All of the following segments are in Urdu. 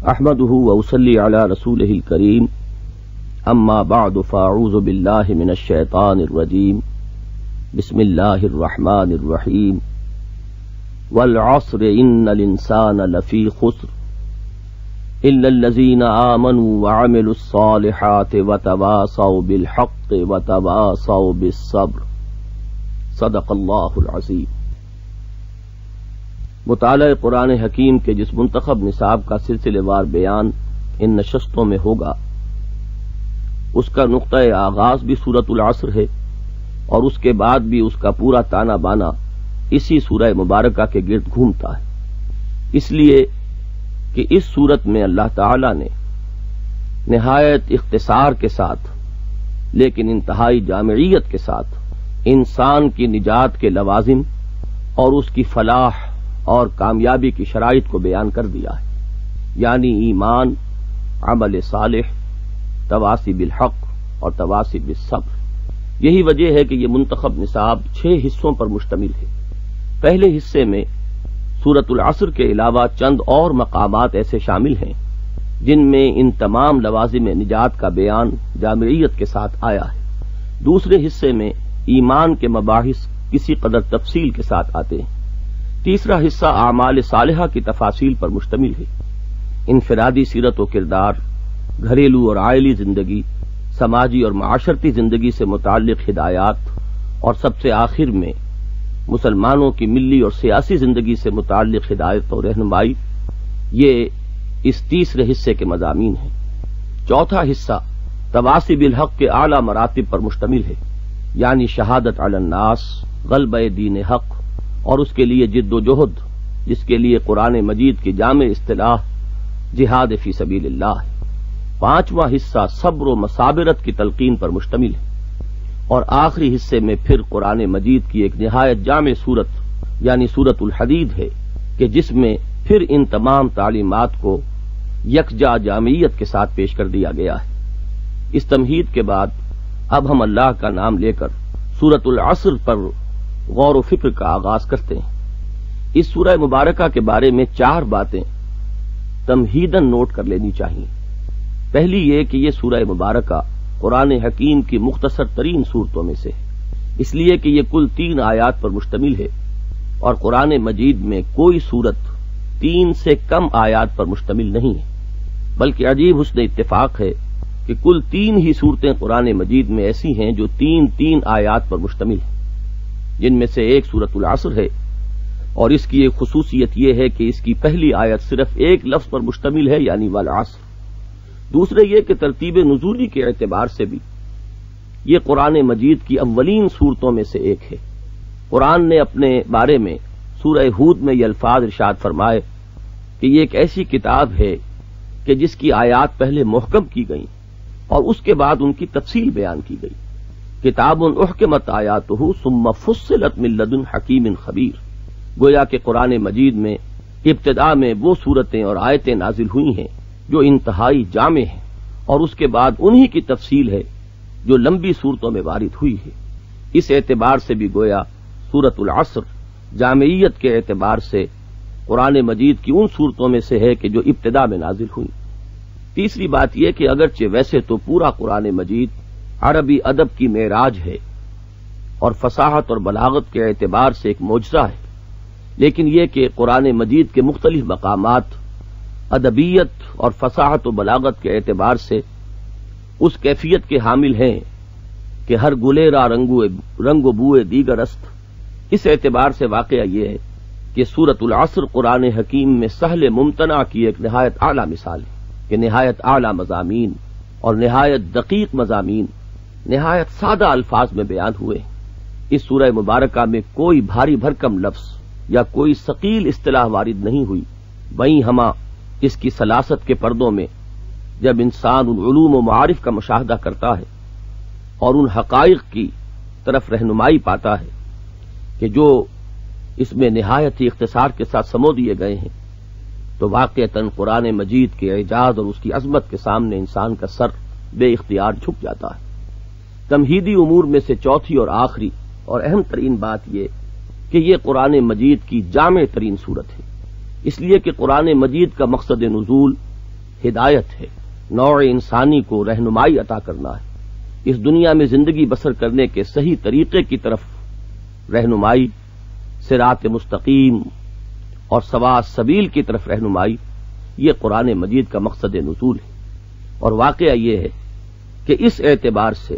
احمدہ واصلی علی رسولہ الکریم اما بعد فاعوذ باللہ من الشیطان الرجیم بسم اللہ الرحمن الرحیم والعصر ان الانسان لفی خسر الا الذین آمنوا وعملوا الصالحات وتواصوا بالحق وتواصوا بالصبر صدق اللہ العظیم۔ مطالعہ قرآن حکیم کے جس منتخب نصاب کا سلسلے وار بیان ان نشستوں میں ہوگا، اس کا نقطہ آغاز بھی سورۃ العصر ہے اور اس کے بعد بھی اس کا پورا تانا بانا اسی سورہ مبارکہ کے گرد گھومتا ہے، اس لیے کہ اس سورت میں اللہ تعالی نے نہایت اختصار کے ساتھ لیکن انتہائی جامعیت کے ساتھ انسان کی نجات کے لوازم اور اس کی فلاح اور کامیابی کی شرائط کو بیان کر دیا ہے، یعنی ایمان، عمل صالح، تواصی بالحق اور تواصی بالصبر۔ یہی وجہ ہے کہ یہ منتخب نصاب 6 حصوں پر مشتمل ہے۔ پہلے حصے میں سورۃ العصر کے علاوہ چند اور مقامات ایسے شامل ہیں جن میں ان تمام لوازم نجات کا بیان جامعیت کے ساتھ آیا ہے۔ دوسرے حصے میں ایمان کے مباحث کسی قدر تفصیل کے ساتھ آتے ہیں۔ تیسرا حصہ اعمال صالحہ کی تفاصیل پر مشتمل ہے، انفرادی سیرت و کردار، گھریلو اور عائلی زندگی، سماجی اور معاشرتی زندگی سے متعلق ہدایات، اور سب سے آخر میں مسلمانوں کی ملی اور سیاسی زندگی سے متعلق ہدایت اور رہنمائی، یہ اس تیسرے حصے کے مضامین ہیں۔ چوتھا حصہ تواصی بالحق کے اعلی مراتب پر مشتمل ہے، یعنی شہادت علی الناس، غلبہ دین حق اور اس کے لیے جد و جہد، جس کے لیے قرآن مجید کی جامع اصطلاح جہاد فی سبیل اللہ ہے۔ پانچواں حصہ صبر و مصابرت کی تلقین پر مشتمل ہے، اور آخری حصے میں پھر قرآن مجید کی ایک نہایت جامع سورت یعنی سورۃ الحدید ہے کہ جس میں پھر ان تمام تعلیمات کو یکجا جامعیت کے ساتھ پیش کر دیا گیا ہے۔ اس تمہید کے بعد اب ہم اللہ کا نام لے کر سورۃ العصر پر غور و فکر کا آغاز کرتے ہیں۔ اس سورہ مبارکہ کے بارے میں 4 باتیں تمہیداً نوٹ کر لینی چاہیے۔ پہلی یہ کہ یہ سورہ مبارکہ قرآن حکیم کی مختصر ترین صورتوں میں سے ہے، اس لیے کہ یہ کل 3 آیات پر مشتمل ہے، اور قرآن مجید میں کوئی سورت 3 سے کم آیات پر مشتمل نہیں ہے، بلکہ عجیب حسن اتفاق ہے کہ کل 3 ہی صورتیں قرآن مجید میں ایسی ہیں جو 3 آیات پر مشتمل ہیں، جن میں سے ایک سورۃ العصر ہے، اور اس کی ایک خصوصیت یہ ہے کہ اس کی پہلی آیت صرف ایک لفظ پر مشتمل ہے، یعنی والعصر۔ دوسرے یہ کہ ترتیب نزولی کے اعتبار سے بھی یہ قرآن مجید کی اولین صورتوں میں سے ایک ہے۔ قرآن نے اپنے بارے میں سورہ ہود میں یہ الفاظ ارشاد فرمائے کہ یہ ایک ایسی کتاب ہے کہ جس کی آیات پہلے محکم کی گئیں اور اس کے بعد ان کی تفصیل بیان کی گئی۔ کتاب احکمت آیاتہ ثم فصلت من لدن حکیم خبیر، گویا کہ قرآن مجید میں ابتدا میں وہ صورتیں اور آیتیں نازل ہوئی ہیں جو انتہائی جامع ہیں، اور اس کے بعد انہی کی تفصیل ہے جو لمبی صورتوں میں وارد ہوئی ہے۔ اس اعتبار سے بھی گویا سورۃ العصر جامعیت کے اعتبار سے قرآن مجید کی ان صورتوں میں سے ہے کہ جو ابتدا میں نازل ہوئی۔ تیسری بات یہ کہ اگرچہ ویسے تو پورا قرآن مجید عربی ادب کی معراج ہے اور فصاحت اور بلاغت کے اعتبار سے ایک معجزہ ہے، لیکن یہ کہ قرآن مجید کے مختلف مقامات ادبیت اور فصاحت و بلاغت کے اعتبار سے اس کیفیت کے حامل ہیں کہ ہر گلیرا رنگ و بوئے دیگر است۔ اس اعتبار سے واقعہ یہ ہے کہ سورۃ العصر قرآن حکیم میں سہل ممتنع کی ایک نہایت اعلیٰ مثال ہے کہ نہایت اعلیٰ مضامین اور نہایت دقیق مضامین نہایت سادہ الفاظ میں بیان ہوئے ہیں۔ اس سورہ مبارکہ میں کوئی بھاری بھرکم لفظ یا کوئی ثقیل اصطلاح وارد نہیں ہوئی، وہیں ہمہ اس کی سلاست کے پردوں میں جب انسان ان علوم و معارف کا مشاہدہ کرتا ہے اور ان حقائق کی طرف رہنمائی پاتا ہے کہ جو اس میں نہایت ہی اختصار کے ساتھ سمو دیے گئے ہیں، تو واقعتاً قرآن مجید کے اعجاز اور اس کی عظمت کے سامنے انسان کا سر بے اختیار جھک جاتا ہے۔ تمہیدی امور میں سے چوتھی اور آخری اور اہم ترین بات یہ کہ یہ قرآن مجید کی جامع ترین صورت ہے، اس لیے کہ قرآن مجید کا مقصد نزول ہدایت ہے، نوع انسانی کو رہنمائی عطا کرنا ہے، اس دنیا میں زندگی بسر کرنے کے صحیح طریقے کی طرف رہنمائی، صراط مستقیم اور سواء السبیل کی طرف رہنمائی، یہ قرآن مجید کا مقصد نزول ہے۔ اور واقعہ یہ ہے کہ اس اعتبار سے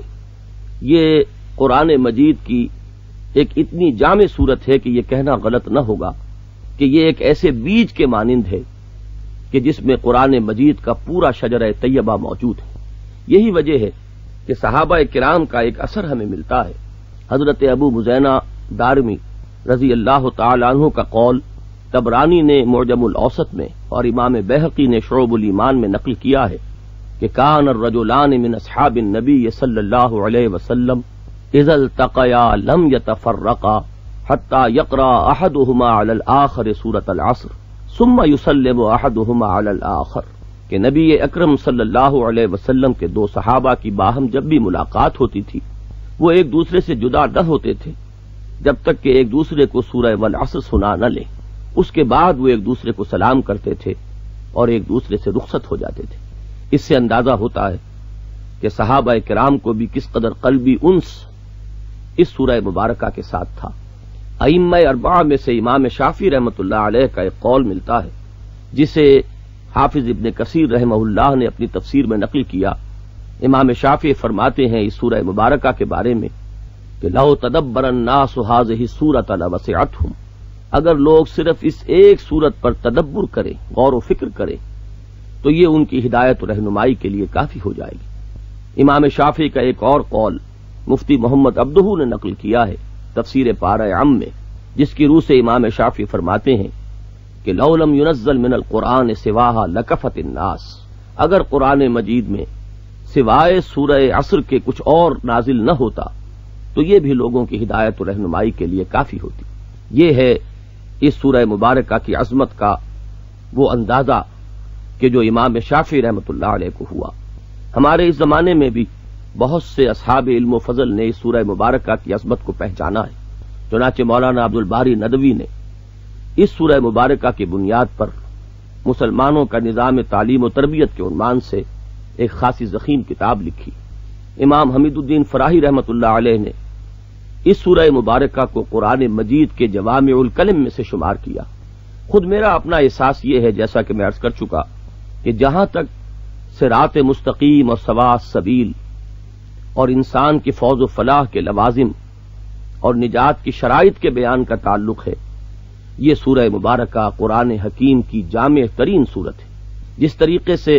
یہ قرآن مجید کی ایک اتنی جامع صورت ہے کہ یہ کہنا غلط نہ ہوگا کہ یہ ایک ایسے بیج کے مانند ہے کہ جس میں قرآن مجید کا پورا شجرہ طیبہ موجود ہے۔ یہی وجہ ہے کہ صحابہ کرام کا ایک اثر ہمیں ملتا ہے۔ حضرت ابو مزینہ دارمی رضی اللہ تعالی عنہ کا قول طبرانی نے معجم الاوسط میں اور امام بیہقی نے شعب الایمان میں نقل کیا ہے کہ کان الرجلان من اصحاب النبی صلی اللہ علیہ وسلم اذا التقیا لم يتفرقا حتى يقرأ احدهما على الاخر سورة العصر ثم يسلم احدهما على الاخر، کہ نبی اکرم صلی اللہ علیہ وسلم کے دو صحابہ کی باہم جب بھی ملاقات ہوتی تھی وہ ایک دوسرے سے جدا نہ ہوتے تھے جب تک کہ ایک دوسرے کو سورہ والعصر سنا نہ لیں، اس کے بعد وہ ایک دوسرے کو سلام کرتے تھے اور ایک دوسرے سے رخصت ہو جاتے تھے۔ اس سے اندازہ ہوتا ہے کہ صحابہ کرام کو بھی کس قدر قلبی انس اس سورہ مبارکہ کے ساتھ تھا۔ ائمہ اربعہ میں سے امام شافعی رحمۃ اللہ علیہ کا ایک قول ملتا ہے جسے حافظ ابن کثیر رحمہ اللہ نے اپنی تفسیر میں نقل کیا۔ امام شافعی فرماتے ہیں اس سورہ مبارکہ کے بارے میں کہ لو تدبر الناس هذه السورة لوسعتهم، اگر لوگ صرف اس ایک سورت پر تدبر کریں، غور و فکر کریں، تو یہ ان کی ہدایت و رہنمائی کے لیے کافی ہو جائے گی۔ امام شافعی کا ایک اور قول مفتی محمد عبدہ نے نقل کیا ہے تفسیر پارہ عم میں، جس کی روح سے امام شافعی فرماتے ہیں کہ لو لم ينزل من القرآن سواها لکفت الناس، اگر قرآن مجید میں سوائے سورہ عصر کے کچھ اور نازل نہ ہوتا تو یہ بھی لوگوں کی ہدایت و رہنمائی کے لیے کافی ہوتی۔ یہ ہے اس سورہ مبارکہ کی عظمت کا وہ اندازہ کہ جو امام شافعی رحمۃ اللہ علیہ کو ہوا۔ ہمارے اس زمانے میں بھی بہت سے اصحاب علم و فضل نے اس سورہ مبارکہ کی عظمت کو پہچانا ہے۔ چنانچہ مولانا عبد الباری ندوی نے اس سورہ مبارکہ کی بنیاد پر مسلمانوں کا نظام تعلیم و تربیت کے عنوان سے ایک خاصی ضخیم کتاب لکھی۔ امام حمید الدین فراہی رحمۃ اللہ علیہ نے اس سورہ مبارکہ کو قرآن مجید کے جوامع الکلم میں سے شمار کیا۔ خود میرا اپنا احساس یہ ہے، جیسا کہ میں عرض کر چکا، کہ جہاں تک صراط مستقیم اور سواء السبیل اور انسان کی فوز و فلاح کے لوازم اور نجات کی شرائط کے بیان کا تعلق ہے، یہ سورہ مبارکہ قرآن حکیم کی جامع ترین صورت ہے۔ جس طریقے سے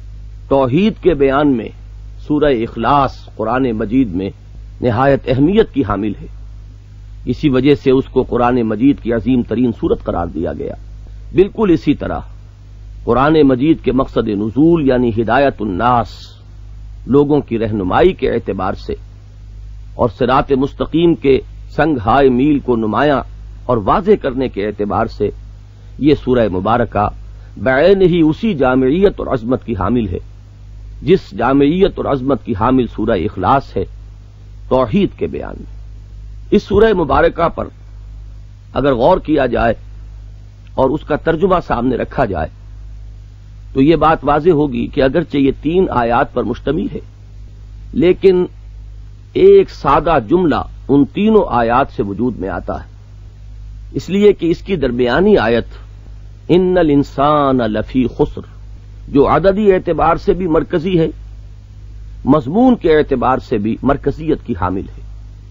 توحید کے بیان میں سورہ اخلاص قرآن مجید میں نہایت اہمیت کی حامل ہے، اسی وجہ سے اس کو قرآن مجید کی عظیم ترین صورت قرار دیا گیا۔ بالکل اسی طرح قرآن مجید کے مقصد نزول یعنی ہدایت الناس، لوگوں کی رہنمائی کے اعتبار سے، اور صراط مستقیم کے سنگ ہائے میل کو نمایاں اور واضح کرنے کے اعتبار سے یہ سورہ مبارکہ بعین ہی اسی جامعیت اور عظمت کی حامل ہے جس جامعیت اور عظمت کی حامل سورہ اخلاص ہے توحید کے بیان میں۔ اس سورہ مبارکہ پر اگر غور کیا جائے اور اس کا ترجمہ سامنے رکھا جائے تو یہ بات واضح ہوگی کہ اگرچہ یہ 3 آیات پر مشتمل ہے، لیکن ایک سادہ جملہ ان تینوں آیات سے وجود میں آتا ہے، اس لیے کہ اس کی درمیانی آیت ان الانسان لفی خسر، جو عددی اعتبار سے بھی مرکزی ہے، مضمون کے اعتبار سے بھی مرکزیت کی حامل ہے۔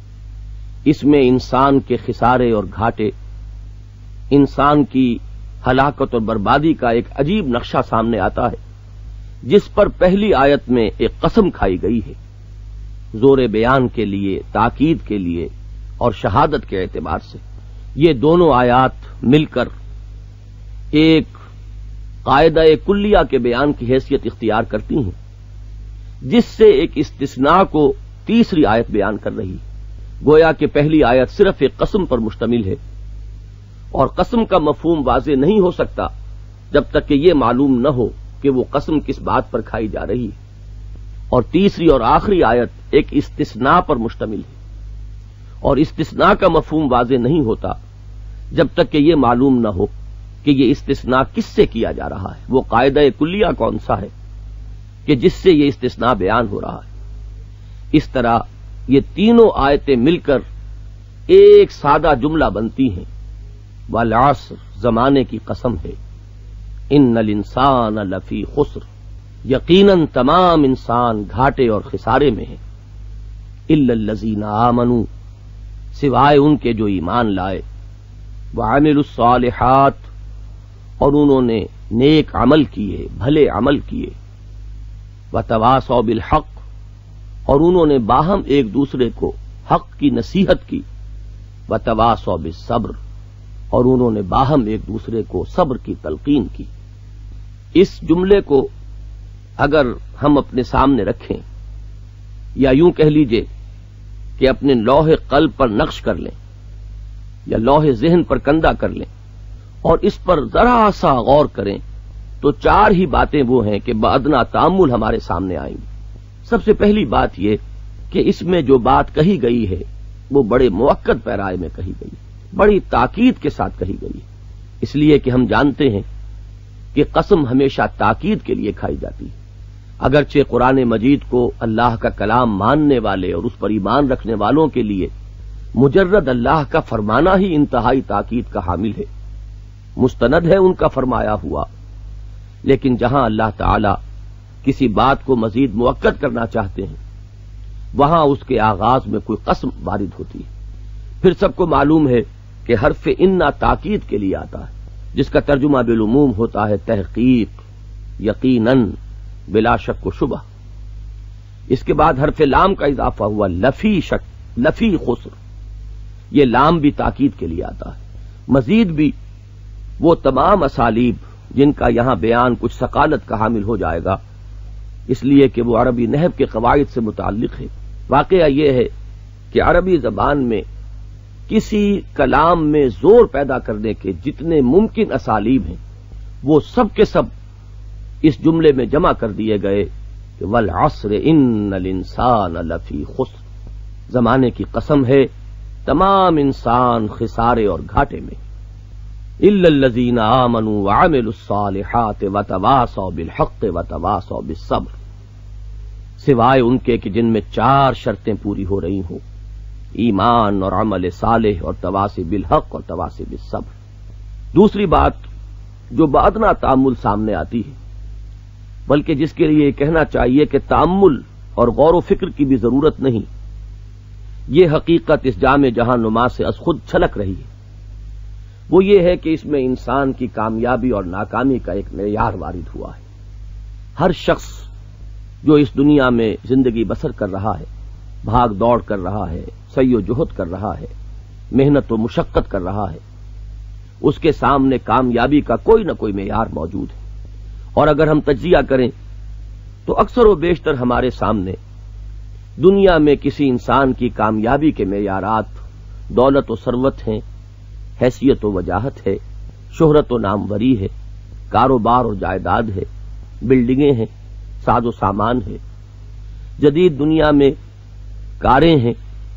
اس میں انسان کے خسارے اور گھاٹے، انسان کی ہلاکت اور بربادی کا ایک عجیب نقشہ سامنے آتا ہے، جس پر پہلی آیت میں ایک قسم کھائی گئی ہے، زور بیان کے لیے، تاکید کے لیے اور شہادت کے اعتبار سے۔ یہ دونوں آیات مل کر ایک قاعدہ کلیہ کے بیان کی حیثیت اختیار کرتی ہیں، جس سے ایک استثناء کو تیسری آیت بیان کر رہی ہے۔ گویا کہ پہلی آیت صرف ایک قسم پر مشتمل ہے، اور قسم کا مفہوم واضح نہیں ہو سکتا جب تک کہ یہ معلوم نہ ہو کہ وہ قسم کس بات پر کھائی جا رہی ہے، اور تیسری اور آخری آیت ایک استثناء پر مشتمل ہے، اور استثناء کا مفہوم واضح نہیں ہوتا جب تک کہ یہ معلوم نہ ہو کہ یہ استثناء کس سے کیا جا رہا ہے، وہ قاعدہ کلیہ کون سا ہے کہ جس سے یہ استثناء بیان ہو رہا ہے۔ اس طرح یہ تینوں آیتیں مل کر ایک سادہ جملہ بنتی ہیں، والعصر، زمانے کی قسم ہے، ان الانسان لفی خسر، یقیناً تمام انسان گھاٹے اور خسارے میں ہیں، الا الذین آمنوا، سوائے ان کے جو ایمان لائے، وعملوا الصالحات، اور انہوں نے نیک عمل کیے، بھلے عمل کیے، وتواصوا بالحق، اور انہوں نے باہم ایک دوسرے کو حق کی نصیحت کی، وتواصوا بالصبر، اور انہوں نے باہم ایک دوسرے کو صبر کی تلقین کی۔ اس جملے کو اگر ہم اپنے سامنے رکھیں، یا یوں کہہ لیجئے کہ اپنے لوح قلب پر نقش کر لیں یا لوح ذہن پر کندہ کر لیں اور اس پر ذرا سا غور کریں، تو چار ہی باتیں وہ ہیں کہ بادنا تامل ہمارے سامنے آئیں گی۔ سب سے پہلی بات یہ کہ اس میں جو بات کہی گئی ہے وہ بڑے مؤکد پیرائے میں کہی گئی، بڑی تاکید کے ساتھ کہی گئی، اس لیے کہ ہم جانتے ہیں کہ قسم ہمیشہ تاکید کے لیے کھائی جاتی ہے۔ اگرچہ قرآن مجید کو اللہ کا کلام ماننے والے اور اس پر ایمان رکھنے والوں کے لیے مجرد اللہ کا فرمانا ہی انتہائی تاکید کا حامل ہے، مستند ہے ان کا فرمایا ہوا، لیکن جہاں اللہ تعالی کسی بات کو مزید مؤکد کرنا چاہتے ہیں وہاں اس کے آغاز میں کوئی قسم وارد ہوتی ہے۔ پھر سب کو معلوم ہے کہ حرف انا تاکید کے لیے آتا ہے، جس کا ترجمہ بالعموم ہوتا ہے تحقیق، یقیناً، بلا شک و شبہ۔ اس کے بعد حرف لام کا اضافہ ہوا، لفی شک، لفی خسر، یہ لام بھی تاکید کے لیے آتا ہے۔ مزید بھی وہ تمام اسالیب جن کا یہاں بیان کچھ ثقالت کا حامل ہو جائے گا، اس لیے کہ وہ عربی نحو کے قواعد سے متعلق ہے۔ واقعہ یہ ہے کہ عربی زبان میں کسی کلام میں زور پیدا کرنے کے جتنے ممکن اسالیب ہیں وہ سب کے سب اس جملے میں جمع کر دیے گئے کہ والعصر ان الانسان لفی خسر، زمانے کی قسم ہے تمام انسان خسارے اور گھاٹے میں، الا الذین آمنوا وعملوا الصالحات وتواصوا بالحق وتواصوا بالصبر، سوائے ان کے کہ جن میں چار شرطیں پوری ہو رہی ہوں، ایمان اور عمل صالح اور تواصی بالحق اور تواصی بالصبر۔ دوسری بات جو بادنا تامل سامنے آتی ہے، بلکہ جس کے لیے یہ کہنا چاہیے کہ تامل اور غور و فکر کی بھی ضرورت نہیں، یہ حقیقت اس جامع جہاں نما سے از خود چھلک رہی ہے، وہ یہ ہے کہ اس میں انسان کی کامیابی اور ناکامی کا ایک معیار وارد ہوا ہے۔ ہر شخص جو اس دنیا میں زندگی بسر کر رہا ہے، بھاگ دوڑ کر رہا ہے، سعی و جہد کر رہا ہے، محنت و مشقت کر رہا ہے، اس کے سامنے کامیابی کا کوئی نہ کوئی معیار موجود ہے۔ اور اگر ہم تجزیہ کریں تو اکثر و بیشتر ہمارے سامنے دنیا میں کسی انسان کی کامیابی کے معیارات دولت و ثروت ہیں، حیثیت و وجاہت ہے، شہرت و ناموری ہے، کاروبار اور جائیداد ہے، بلڈنگیں ہیں، ساز و سامان ہے، جدید دنیا میں کاریں ہیں،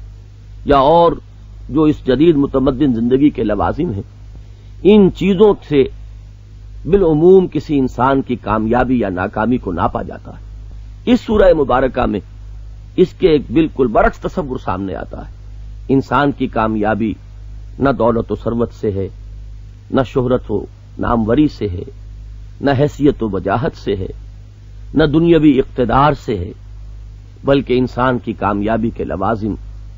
یا اور جو اس جدید متمدن زندگی کے لوازم ہیں۔ ان چیزوں سے بالعموم کسی انسان کی کامیابی یا ناکامی کو ناپا جاتا ہے۔ اس سورہ مبارکہ میں اس کے ایک بالکل برعکس تصور سامنے آتا ہے۔ انسان کی کامیابی نہ دولت و ثروت سے ہے، نہ شہرت و ناموری سے ہے، نہ حیثیت و وجاہت سے ہے، نہ دنیاوی اقتدار سے ہے، بلکہ انسان کی کامیابی کے لوازم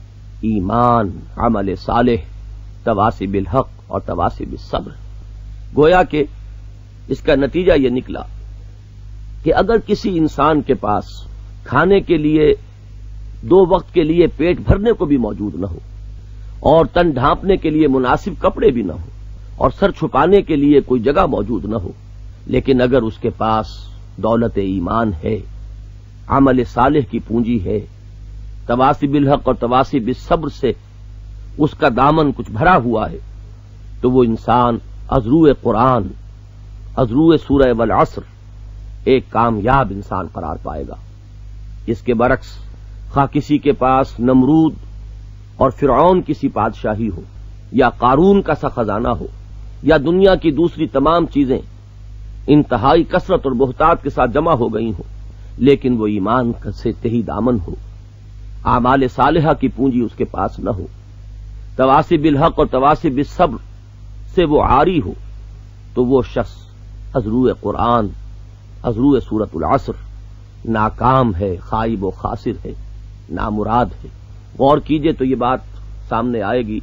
ایمان، عمل صالح، تواصی بالحق اور تواصی بالصبر۔ گویا کہ اس کا نتیجہ یہ نکلا کہ اگر کسی انسان کے پاس کھانے کے لیے دو وقت کے لیے پیٹ بھرنے کو بھی موجود نہ ہو، اور تن ڈھانپنے کے لیے مناسب کپڑے بھی نہ ہو، اور سر چھپانے کے لیے کوئی جگہ موجود نہ ہو، لیکن اگر اس کے پاس دولت ایمان ہے، عمل صالح کی پونجی ہے، تواصی بالحق اور تواصی بالصبر سے اس کا دامن کچھ بھرا ہوا ہے، تو وہ انسان ازروع قرآن، ازروع سورہ والعصر ایک کامیاب انسان قرار پائے گا۔ اس کے برعکس خواہ کسی کے پاس نمرود اور فرعون کی سی بادشاہی ہو، یا قارون کا سا خزانہ ہو، یا دنیا کی دوسری تمام چیزیں انتہائی کثرت اور بہتات کے ساتھ جمع ہو گئی ہوں، لیکن وہ ایمان سے تہی دامن ہو، اعمال صالحہ کی پونجی اس کے پاس نہ ہو، تواصی بالحق اور تواصی بالصبر سے وہ عاری ہو، تو وہ شخص از روئے قرآن، از روئے سورۃ العصر ناکام ہے، خائب و خاسر ہے، نامراد ہے۔ غور کیجئے تو یہ بات سامنے آئے گی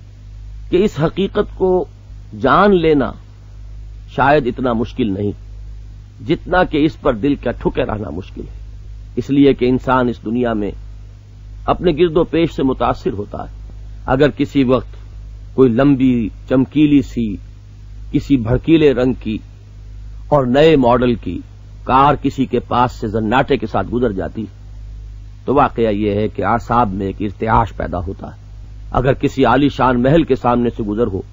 کہ اس حقیقت کو جان لینا شاید اتنا مشکل نہیں جتنا کہ اس پر دل کا ٹھکے رہنا مشکل ہے، اس لیے کہ انسان اس دنیا میں اپنے گرد و پیش سے متاثر ہوتا ہے۔ اگر کسی وقت کوئی لمبی چمکیلی سی، کسی بھڑکیلے رنگ کی اور نئے ماڈل کی کار کسی کے پاس سے زناٹے کے ساتھ گزر جاتی تو واقعہ یہ ہے کہ اعصاب میں ایک ارتعاش پیدا ہوتا ہے۔ اگر کسی عالی شان محل کے سامنے سے گزر ہو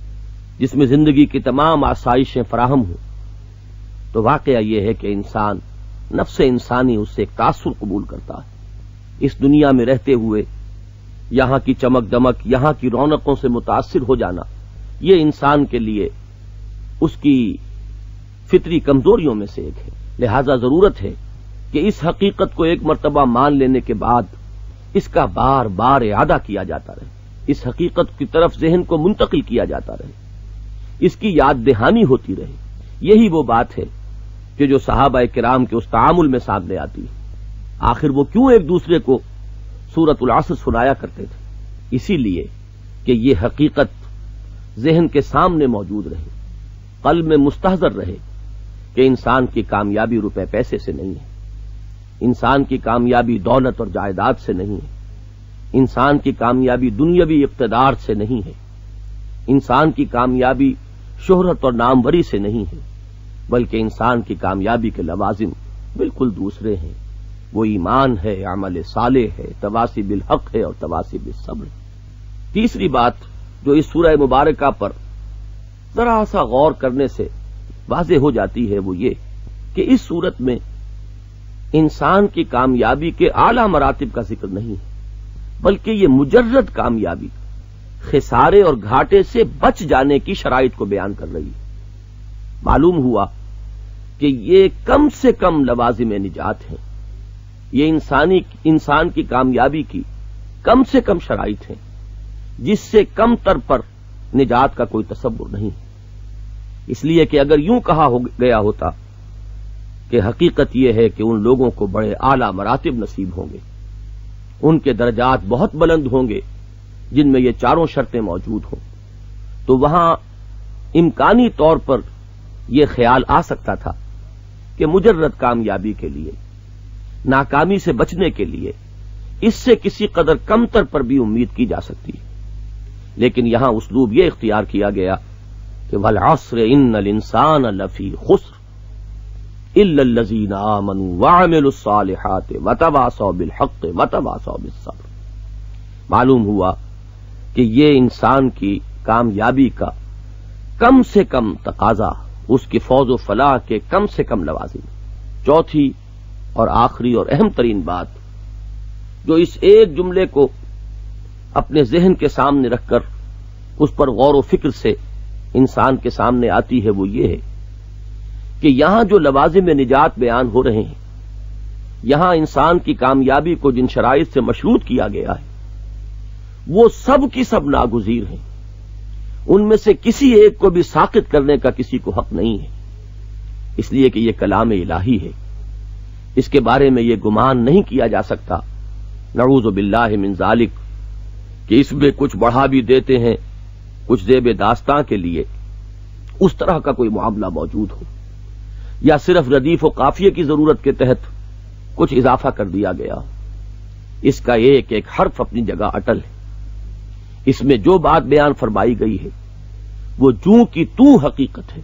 جس میں زندگی کی تمام آسائشیں فراہم ہوں تو واقعہ یہ ہے کہ انسان، نفس انسانی اس سے ایک تاثر قبول کرتا ہے۔ اس دنیا میں رہتے ہوئے یہاں کی چمک دمک، یہاں کی رونقوں سے متاثر ہو جانا، یہ انسان کے لیے اس کی فطری کمزوریوں میں سے ایک ہے۔ لہذا ضرورت ہے کہ اس حقیقت کو ایک مرتبہ مان لینے کے بعد اس کا بار بار اعادہ کیا جاتا رہے، اس حقیقت کی طرف ذہن کو منتقل کیا جاتا رہے، اس کی یاد دہانی ہوتی رہے۔ یہی وہ بات ہے کہ جو صحابہ کرام کے اس تعامل میں سامنے آتی ہے۔ آخر وہ کیوں ایک دوسرے کو سورۃ العصر سنایا کرتے تھے؟ اسی لیے کہ یہ حقیقت ذہن کے سامنے موجود رہے، قلب میں مستحضر رہے کہ انسان کی کامیابی روپے پیسے سے نہیں ہے، انسان کی کامیابی دولت اور جائیداد سے نہیں ہے، انسان کی کامیابی دنیاوی اقتدار سے نہیں ہے، انسان کی کامیابی شہرت اور ناموری سے نہیں ہے، بلکہ انسان کی کامیابی کے لوازم بالکل دوسرے ہیں۔ وہ ایمان ہے، عمل صالح ہے، تواصی بالحق ہے اور تواصی بالصبر۔ تیسری بات جو اس سورہ مبارکہ پر ذرا سا غور کرنے سے واضح ہو جاتی ہے وہ یہ کہ اس صورت میں انسان کی کامیابی کے اعلی مراتب کا ذکر نہیں ہے، بلکہ یہ مجرد کامیابی خسارے اور گھاٹے سے بچ جانے کی شرائط کو بیان کر رہی ہے۔ معلوم ہوا کہ یہ کم سے کم لوازم نجات ہیں، یہ انسان کی کامیابی کی کم سے کم شرائط ہیں جس سے کم تر پر نجات کا کوئی تصور نہیں، اس لیے کہ اگر یوں کہا گیا ہوتا کہ حقیقت یہ ہے کہ ان لوگوں کو بڑے اعلی مراتب نصیب ہوں گے، ان کے درجات بہت بلند ہوں گے جن میں یہ چاروں شرطیں موجود ہوں، تو وہاں امکانی طور پر یہ خیال آ سکتا تھا کہ مجرد کامیابی کے لیے، ناکامی سے بچنے کے لیے اس سے کسی قدر کم تر پر بھی امید کی جا سکتی ہے، لیکن یہاں اسلوب یہ اختیار کیا گیا کہ والعصر ان الانسان لفی خسر الا الذین آمنوا وعملوا الصالحات وتواصوا بالحق وتواصوا بالصبر۔ معلوم ہوا کہ یہ انسان کی کامیابی کا کم سے کم تقاضا، اس کی فوز و فلاح کے کم سے کم لوازم۔ چوتھی اور آخری اور اہم ترین بات جو اس ایک جملے کو اپنے ذہن کے سامنے رکھ کر اس پر غور و فکر سے انسان کے سامنے آتی ہے وہ یہ ہے کہ یہاں جو لوازم نجات بیان ہو رہے ہیں، یہاں انسان کی کامیابی کو جن شرائط سے مشروط کیا گیا ہے وہ سب کی سب ناگزیر ہیں، ان میں سے کسی ایک کو بھی ساقط کرنے کا کسی کو حق نہیں ہے، اس لیے کہ یہ کلام الہی ہے، اس کے بارے میں یہ گمان نہیں کیا جا سکتا نعوذ باللہ من ذالک کہ اس میں کچھ بڑھا بھی دیتے ہیں کچھ زیب داستاں کے لیے، اس طرح کا کوئی معاملہ موجود ہو، یا صرف ردیف و قافیے کی ضرورت کے تحت کچھ اضافہ کر دیا گیا۔ اس کا ایک ایک حرف اپنی جگہ اٹل ہے، اس میں جو بات بیان فرمائی گئی ہے وہ جوں کی تو حقیقت ہے،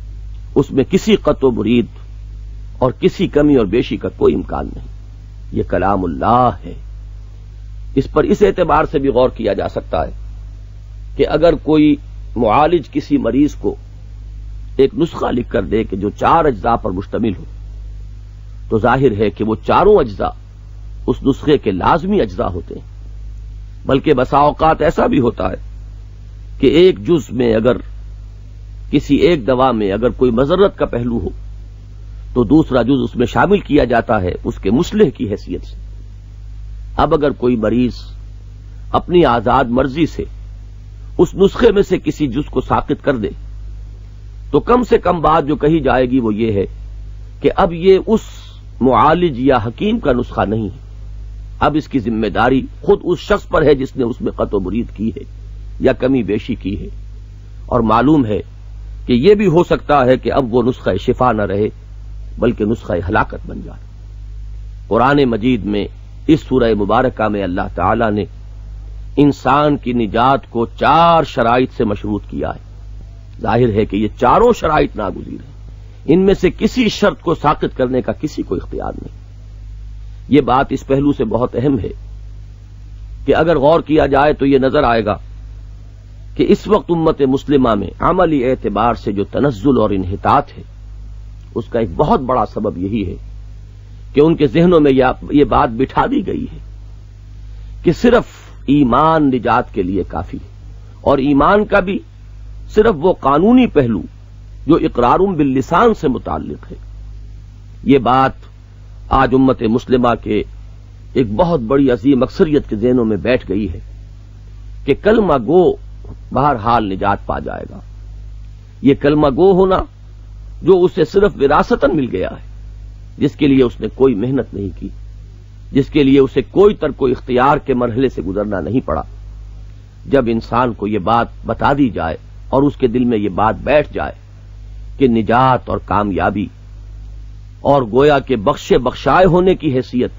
اس میں کسی قط و برید اور کسی کمی اور بیشی کا کوئی امکان نہیں، یہ کلام اللہ ہے۔ اس پر اس اعتبار سے بھی غور کیا جا سکتا ہے کہ اگر کوئی معالج کسی مریض کو ایک نسخہ لکھ کر دے کہ جو 4 اجزاء پر مشتمل ہو، تو ظاہر ہے کہ وہ چاروں اجزاء اس نسخے کے لازمی اجزاء ہوتے ہیں، بلکہ بسا اوقات ایسا بھی ہوتا ہے کہ ایک جز میں اگر کسی ایک دوا میں اگر کوئی مضرت کا پہلو ہو تو دوسرا جز اس میں شامل کیا جاتا ہے اس کے مصلح کی حیثیت سے۔ اب اگر کوئی مریض اپنی آزاد مرضی سے اس نسخے میں سے کسی جز کو ساقط کر دے تو کم سے کم بات جو کہی جائے گی وہ یہ ہے کہ اب یہ اس معالج یا حکیم کا نسخہ نہیں ہے، اب اس کی ذمہ داری خود اس شخص پر ہے جس نے اس میں قطع و برید کی ہے یا کمی بیشی کی ہے، اور معلوم ہے کہ یہ بھی ہو سکتا ہے کہ اب وہ نسخہ شفا نہ رہے بلکہ نسخہ ہلاکت بن جائے۔ قرآن مجید میں اس سورہ مبارکہ میں اللہ تعالی نے انسان کی نجات کو 4 شرائط سے مشروط کیا ہے۔ ظاہر ہے کہ یہ چاروں شرائط ناگزیر ہیں، ان میں سے کسی شرط کو ساقط کرنے کا کسی کو اختیار نہیں۔ یہ بات اس پہلو سے بہت اہم ہے کہ اگر غور کیا جائے تو یہ نظر آئے گا کہ اس وقت امت مسلمہ میں عملی اعتبار سے جو تنزل اور انحطاط ہے اس کا ایک بہت بڑا سبب یہی ہے کہ ان کے ذہنوں میں یہ بات بٹھا دی گئی ہے کہ صرف ایمان نجات کے لیے کافی ہے، اور ایمان کا بھی صرف وہ قانونی پہلو جو اقرار باللسان سے متعلق ہے۔ یہ بات آج امت مسلمہ کے ایک بہت بڑی عظیم اکثریت کے ذہنوں میں بیٹھ گئی ہے کہ کلمہ گو بہرحال نجات پا جائے گا۔ یہ کلمہ گو ہونا جو اسے صرف وراثتاً مل گیا ہے، جس کے لیے اس نے کوئی محنت نہیں کی، جس کے لیے اسے کوئی ترک و اختیار کے مرحلے سے گزرنا نہیں پڑا، جب انسان کو یہ بات بتا دی جائے اور اس کے دل میں یہ بات بیٹھ جائے کہ نجات اور کامیابی اور گویا کہ بخشے بخشائے ہونے کی حیثیت،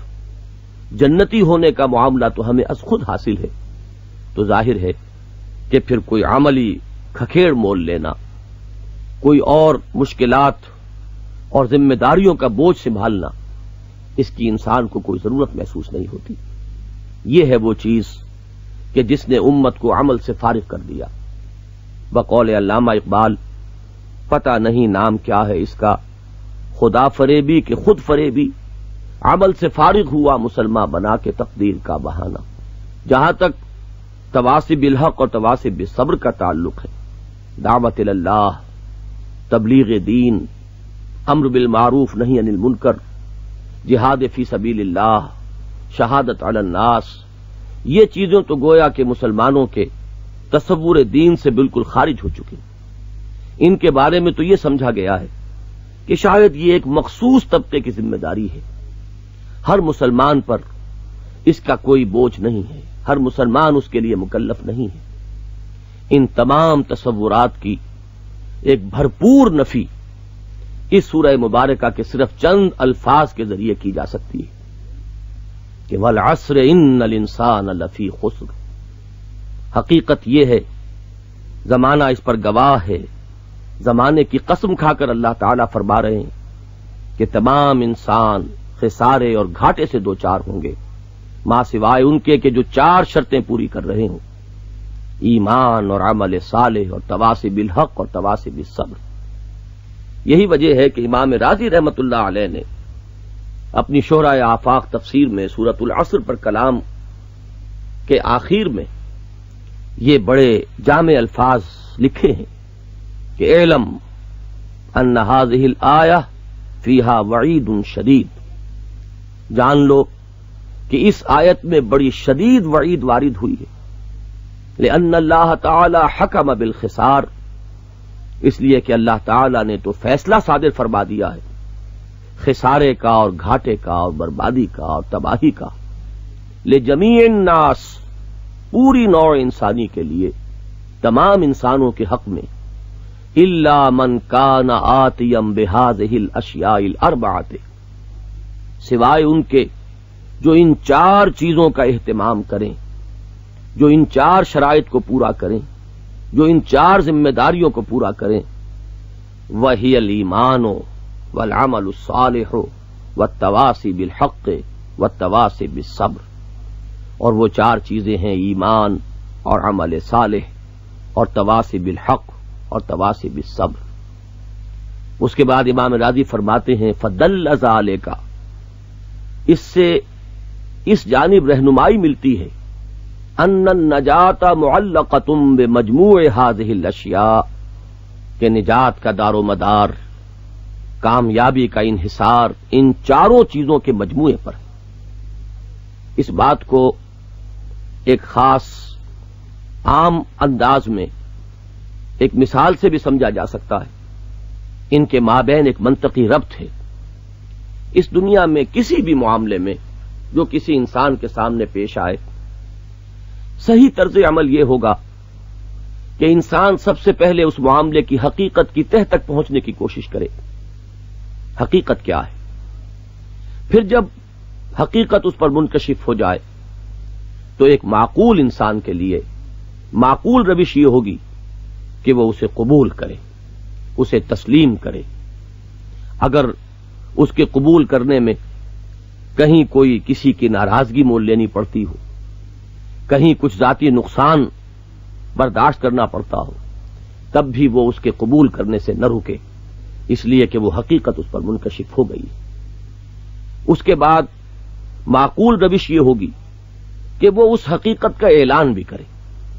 جنتی ہونے کا معاملہ تو ہمیں از خود حاصل ہے، تو ظاہر ہے کہ پھر کوئی عملی کھکھیڑ مول لینا، کوئی اور مشکلات اور ذمہ داریوں کا بوجھ سنبھالنا، اس کی انسان کو کوئی ضرورت محسوس نہیں ہوتی۔ یہ ہے وہ چیز کہ جس نے امت کو عمل سے فارغ کر دیا۔ بقول علامہ اقبال، پتہ نہیں نام کیا ہے اس کا، خدا فریبی کہ خود فریبی، عمل سے فارغ ہوا مسلمان بنا کے تقدیر کا بہانہ۔ جہاں تک تواصی بالحق اور تواصی بالصبر کا تعلق ہے، دعوت اللہ، تبلیغ دین، امر بالمعروف نہی عن المنکر، جہاد فی سبیل اللہ، شہادت علی الناس، یہ چیزیں تو گویا کہ مسلمانوں کے تصور دین سے بالکل خارج ہو چکی۔ ان کے بارے میں تو یہ سمجھا گیا ہے کہ شاید یہ ایک مخصوص طبقے کی ذمہ داری ہے، ہر مسلمان پر اس کا کوئی بوجھ نہیں ہے، ہر مسلمان اس کے لیے مکلف نہیں ہے۔ ان تمام تصورات کی ایک بھرپور نفی اس سورہ مبارکہ کے صرف چند الفاظ کے ذریعے کی جا سکتی ہے کہ والعصر ان الانسان لفی خسر۔ حقیقت یہ ہے، زمانہ اس پر گواہ ہے، زمانے کی قسم کھا کر اللہ تعالیٰ فرما رہے ہیں کہ تمام انسان خسارے اور گھاٹے سے دوچار ہوں گے، ماں سوائے ان کے کہ جو 4 شرطیں پوری کر رہے ہوں، ایمان اور عمل صالح اور تواصی بالحق اور تواصی بالصبر۔ یہی وجہ ہے کہ امام راضی رحمت اللہ علیہ نے اپنی شہرۂ آفاق تفسیر میں سورۃ العصر پر کلام کے آخر میں یہ بڑے جامع الفاظ لکھے ہیں کہ اعلم ان هذه الآیہ فیہا وعید شدید، جان لو کہ اس آیت میں بڑی شدید وعید وارد ہوئی ہے، لأن اللہ تعالی حکم بالخسار، اس لیے کہ اللہ تعالی نے تو فیصلہ صادر فرما دیا ہے خسارے کا اور گھاٹے کا اور بربادی کا اور تباہی کا، لجمیع الناس، پوری نوع انسانی کے لیے، تمام انسانوں کے حق میں، الا من کان آتیا بہذہ الاشیاء الاربعۃ، سوائے ان کے جو ان 4 چیزوں کا اہتمام کریں، جو ان 4 شرائط کو پورا کریں، جو ان 4 ذمہ داریوں کو پورا کریں، وہی الایمان والعمل الصالح والتواصی بالحق والتواصی بالصبر، اور وہ 4 چیزیں ہیں ایمان اور عمل صالح اور تواصی بالحق اور تواصی بالصبر۔ اس کے بعد امام راضی فرماتے ہیں فدل ذالک، اس سے اس جانب رہنمائی ملتی ہے ان النجات معلقۃ بمجموع هذه الاشیاء، کہ نجات کا دار و مدار، کامیابی کا انحصار ان چاروں چیزوں کے مجموعے پر ہے۔ اس بات کو ایک خاص عام انداز میں ایک مثال سے بھی سمجھا جا سکتا ہے۔ ان کے مابین ایک منطقی ربط ہے۔ اس دنیا میں کسی بھی معاملے میں جو کسی انسان کے سامنے پیش آئے، صحیح طرز عمل یہ ہوگا کہ انسان سب سے پہلے اس معاملے کی حقیقت کی تہ تک پہنچنے کی کوشش کرے۔ حقیقت کیا ہے؟ پھر جب حقیقت اس پر منکشف ہو جائے تو ایک معقول انسان کے لیے معقول روش یہ ہوگی کہ وہ اسے قبول کرے، اسے تسلیم کرے۔ اگر اس کے قبول کرنے میں کہیں کوئی کسی کی ناراضگی مول لینی پڑتی ہو، کہیں کچھ ذاتی نقصان برداشت کرنا پڑتا ہو، تب بھی وہ اس کے قبول کرنے سے نہ رکے، اس لیے کہ وہ حقیقت اس پر منکشف ہو گئی۔ اس کے بعد معقول روش یہ ہوگی کہ وہ اس حقیقت کا اعلان بھی کرے،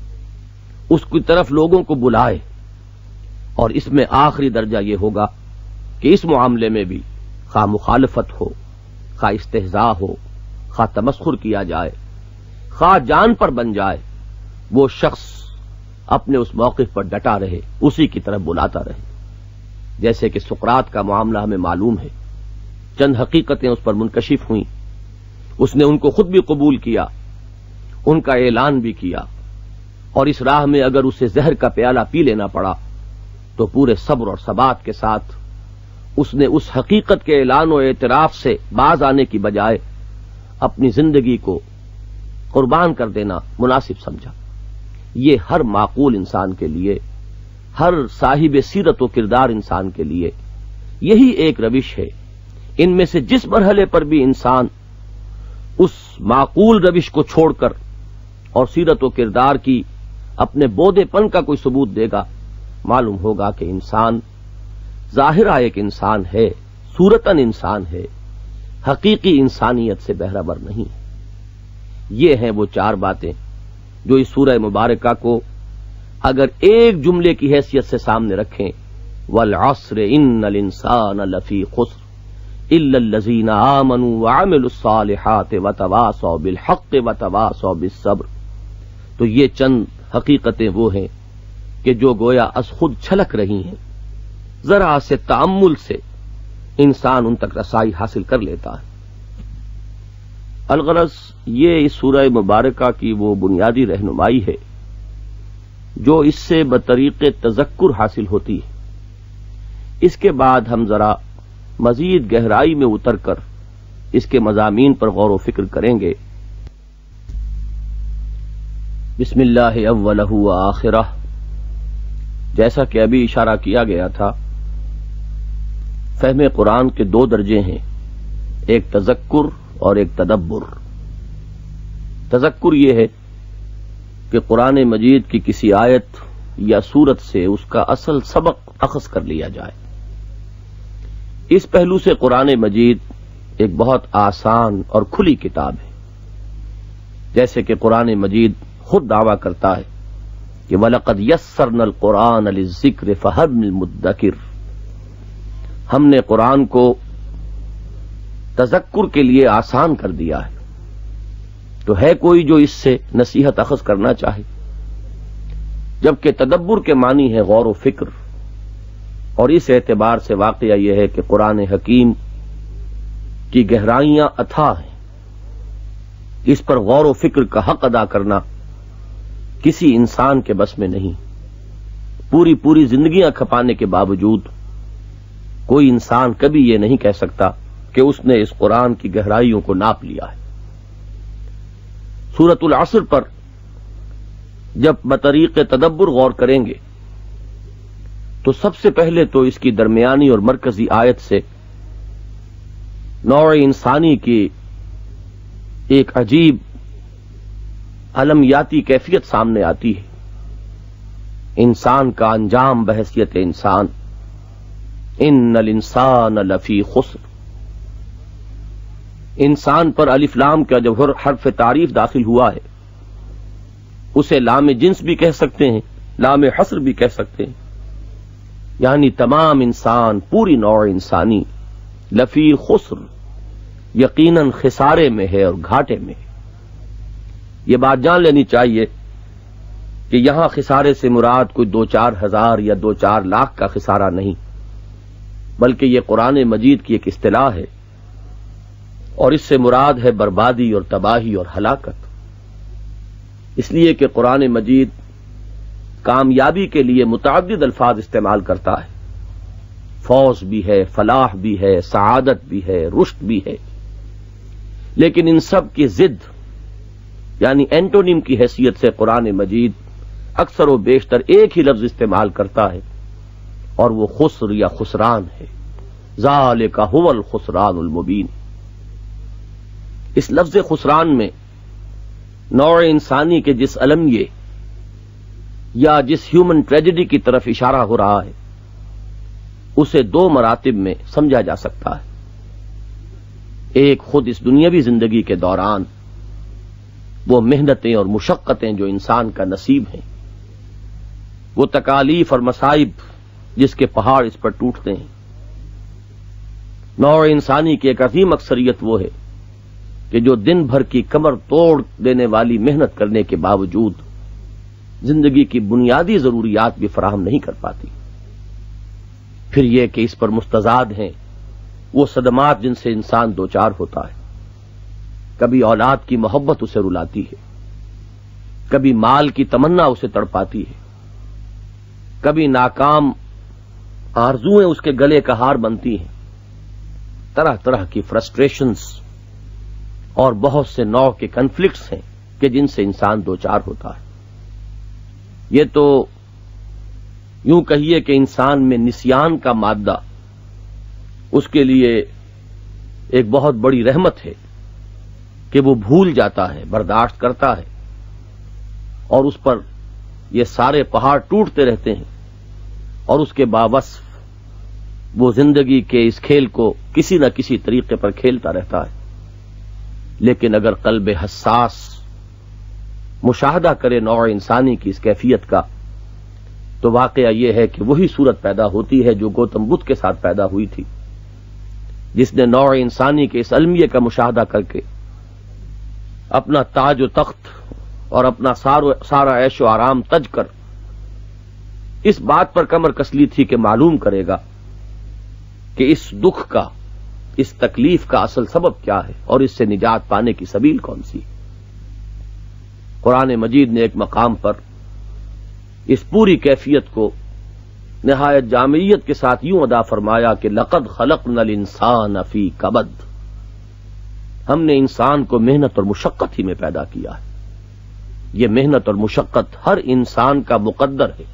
اس کی طرف لوگوں کو بلائے، اور اس میں آخری درجہ یہ ہوگا کہ اس معاملے میں بھی خواہ مخالفت ہو، خواہ استہزاء ہو، خواہ تمسخر کیا جائے، خواہ جان پر بن جائے، وہ شخص اپنے اس موقف پر ڈٹا رہے، اسی کی طرف بلاتا رہے۔ جیسے کہ سقراط کا معاملہ ہمیں معلوم ہے، چند حقیقتیں اس پر منکشف ہوئیں، اس نے ان کو خود بھی قبول کیا، ان کا اعلان بھی کیا، اور اس راہ میں اگر اسے زہر کا پیالہ پی لینا پڑا تو پورے صبر اور ثبات کے ساتھ اس نے اس حقیقت کے اعلان و اعتراف سے باز آنے کی بجائے اپنی زندگی کو قربان کر دینا مناسب سمجھا۔ یہ ہر معقول انسان کے لیے، ہر صاحب سیرت و کردار انسان کے لیے یہی ایک روش ہے۔ ان میں سے جس مرحلے پر بھی انسان اس معقول روش کو چھوڑ کر اور سیرت و کردار کی اپنے بودے پن کا کوئی ثبوت دے گا، معلوم ہوگا کہ انسان ظاہرہ ایک انسان ہے، صورتاً انسان ہے، حقیقی انسانیت سے بہرہبر نہیں۔ یہ ہیں وہ چار باتیں جو اس سورہ مبارکہ کو اگر ایک جملے کی حیثیت سے سامنے رکھیں، والعصر ان الانسان لفی خسر الا الذین آمنوا وعملوا الصالحات وتواصوا بالحق وتواصوا بالصبر، تو یہ چند حقیقتیں وہ ہیں کہ جو گویا از خود چھلک رہی ہیں، ذرا سے تأمل سے انسان ان تک رسائی حاصل کر لیتا ہے۔ الغرض یہ اس سورہ مبارکہ کی وہ بنیادی رہنمائی ہے جو اس سے بطریق تذکر حاصل ہوتی ہے۔ اس کے بعد ہم ذرا مزید گہرائی میں اتر کر اس کے مضامین پر غور و فکر کریں گے۔ بسم اللہ اولہ و آخرہ، جیسا کہ ابھی اشارہ کیا گیا تھا، فہم قرآن کے دو درجے ہیں، ایک تذکر اور ایک تدبر۔ تذکر یہ ہے کہ قرآن مجید کی کسی آیت یا سورت سے اس کا اصل سبق اخذ کر لیا جائے۔ اس پہلو سے قرآن مجید ایک بہت آسان اور کھلی کتاب ہے، جیسے کہ قرآن مجید خود دعویٰ کرتا ہے کہ وَلَقَدْ يَسَّرْنَا الْقُرْآنَ لِلذِّكْرِ فَهَلْ مِن مُدَّكِرٍ، ہم نے قرآن کو تذکر کے لیے آسان کر دیا ہے، تو ہے کوئی جو اس سے نصیحت اخذ کرنا چاہے؟ جبکہ تدبر کے معنی ہے غور و فکر، اور اس اعتبار سے واقعہ یہ ہے کہ قرآن حکیم کی گہرائیاں اتھاہ ہیں، اس پر غور و فکر کا حق ادا کرنا کسی انسان کے بس میں نہیں۔ پوری زندگیاں کھپانے کے باوجود کوئی انسان کبھی یہ نہیں کہہ سکتا کہ اس نے اس قرآن کی گہرائیوں کو ناپ لیا ہے۔ سورۃ العصر پر جب بطریق تدبر غور کریں گے تو سب سے پہلے تو اس کی درمیانی اور مرکزی آیت سے نوع انسانی کی ایک عجیب علمیاتی کیفیت سامنے آتی ہے۔ انسان کا انجام بحیثیت انسان، ان الانسان لفی خسر، انسان پر الف لام کا جب حرف تعریف داخل ہوا ہے اسے لام جنس بھی کہہ سکتے ہیں، لام حصر بھی کہہ سکتے ہیں۔ یعنی تمام انسان، پوری نوع انسانی لفی خسر، یقیناً خسارے میں ہے اور گھاٹے میں ہے۔ یہ بات جان لینی چاہیے کہ یہاں خسارے سے مراد کوئی 2-4 ہزار یا 2-4 لاکھ کا خسارہ نہیں، بلکہ یہ قرآن مجید کی ایک اصطلاح ہے، اور اس سے مراد ہے بربادی اور تباہی اور ہلاکت۔ اس لیے کہ قرآن مجید کامیابی کے لیے متعدد الفاظ استعمال کرتا ہے، فوز بھی ہے، فلاح بھی ہے، سعادت بھی ہے، رشد بھی ہے، لیکن ان سب کی ضد یعنی اینٹونیم کی حیثیت سے قرآن مجید اکثر و بیشتر ایک ہی لفظ استعمال کرتا ہے، اور وہ خسر یا خسران ہے۔ ذالک هو الخسران المبین۔ اس لفظ خسران میں نوع انسانی کے جس المیے یا جس ہیومن ٹریجڈی کی طرف اشارہ ہو رہا ہے، اسے 2 مراتب میں سمجھا جا سکتا ہے۔ ایک خود اس دنیاوی زندگی کے دوران وہ محنتیں اور مشقتیں جو انسان کا نصیب ہیں، وہ تکالیف اور مصائب جس کے پہاڑ اس پر ٹوٹتے ہیں۔ نوع انسانی کی ایک عظیم اکثریت وہ ہے کہ جو دن بھر کی کمر توڑ دینے والی محنت کرنے کے باوجود زندگی کی بنیادی ضروریات بھی فراہم نہیں کر پاتی۔ پھر یہ کہ اس پر مستزاد ہیں وہ صدمات جن سے انسان دوچار ہوتا ہے۔ کبھی اولاد کی محبت اسے رلاتی ہے، کبھی مال کی تمنا اسے تڑپاتی ہے، کبھی ناکام آرزوئیں اس کے گلے کا ہار بنتی ہیں، طرح طرح کی فرسٹریشنز اور بہت سے نوع کے کنفلکٹس ہیں کہ جن سے انسان دوچار ہوتا ہے۔ یہ تو یوں کہیے کہ انسان میں نسیان کا مادہ اس کے لیے ایک بہت بڑی رحمت ہے کہ وہ بھول جاتا ہے، برداشت کرتا ہے، اور اس پر یہ سارے پہاڑ ٹوٹتے رہتے ہیں، اور اس کے باوصف وہ زندگی کے اس کھیل کو کسی نہ کسی طریقے پر کھیلتا رہتا ہے۔ لیکن اگر قلب حساس مشاہدہ کرے نوع انسانی کی اس کیفیت کا، تو واقعہ یہ ہے کہ وہی صورت پیدا ہوتی ہے جو گوتم بدھ کے ساتھ پیدا ہوئی تھی، جس نے نوع انسانی کے اس المیے کا مشاہدہ کر کے اپنا تاج و تخت اور اپنا سارا عیش و آرام تج کر اس بات پر کمر کس لی تھی کہ معلوم کرے گا کہ اس دکھ کا، اس تکلیف کا اصل سبب کیا ہے اور اس سے نجات پانے کی سبیل کون سی۔ قرآن مجید نے ایک مقام پر اس پوری کیفیت کو نہایت جامعیت کے ساتھ یوں ادا فرمایا کہ لقد خلقنا الانسان فی کبد، ہم نے انسان کو محنت اور مشقت ہی میں پیدا کیا ہے۔ یہ محنت اور مشقت ہر انسان کا مقدر ہے۔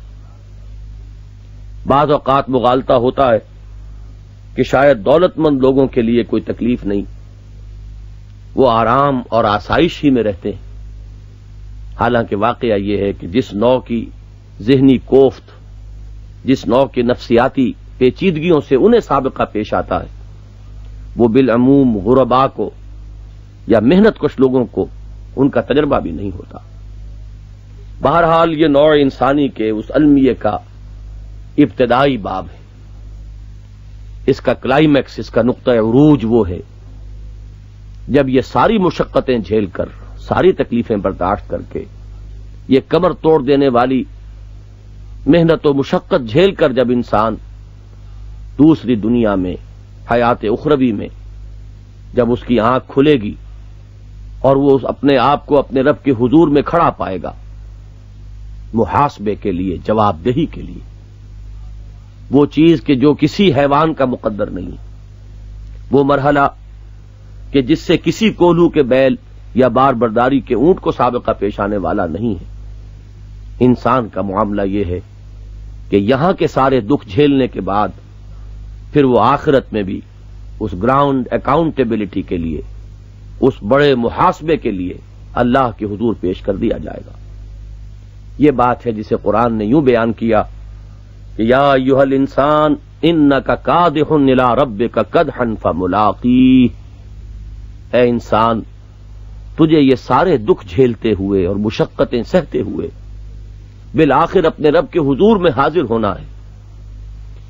بعض اوقات مغالطہ ہوتا ہے کہ شاید دولت مند لوگوں کے لیے کوئی تکلیف نہیں، وہ آرام اور آسائش ہی میں رہتے ہیں، حالانکہ واقعہ یہ ہے کہ جس نوع کی ذہنی کوفت، جس نوع کی نفسیاتی پیچیدگیوں سے انہیں سابقہ پیش آتا ہے، وہ بالعموم غرباء کو یا محنت کش لوگوں کو ان کا تجربہ بھی نہیں ہوتا۔ بہرحال یہ نوع انسانی کے اس المیے کا ابتدائی باب ہے۔ اس کا کلائمیکس، اس کا نقطہ عروج وہ ہے جب یہ ساری مشقتیں جھیل کر، ساری تکلیفیں برداشت کر کے، یہ کمر توڑ دینے والی محنت و مشقت جھیل کر جب انسان دوسری دنیا میں، حیات اخروی میں، جب اس کی آنکھ کھلے گی اور وہ اپنے آپ کو اپنے رب کے حضور میں کھڑا پائے گا محاسبے کے لیے، جواب دہی کے لیے، وہ چیز کہ جو کسی حیوان کا مقدر نہیں، وہ مرحلہ کہ جس سے کسی کولو کے بیل یا بار برداری کے اونٹ کو سابقہ پیش آنے والا نہیں ہے۔ انسان کا معاملہ یہ ہے کہ یہاں کے سارے دکھ جھیلنے کے بعد پھر وہ آخرت میں بھی اس گراؤنڈ اکاؤنٹیبلٹی کے لیے، اس بڑے محاسبے کے لیے اللہ کے حضور پیش کر دیا جائے گا۔ یہ بات ہے جسے قرآن نے یوں بیان کیا کہ یا ایھا الانسان انک کادح الی ربک کدحا فملاقیہ، اے انسان تجھے یہ سارے دکھ جھیلتے ہوئے اور مشقتیں سہتے ہوئے بالآخر اپنے رب کے حضور میں حاضر ہونا ہے۔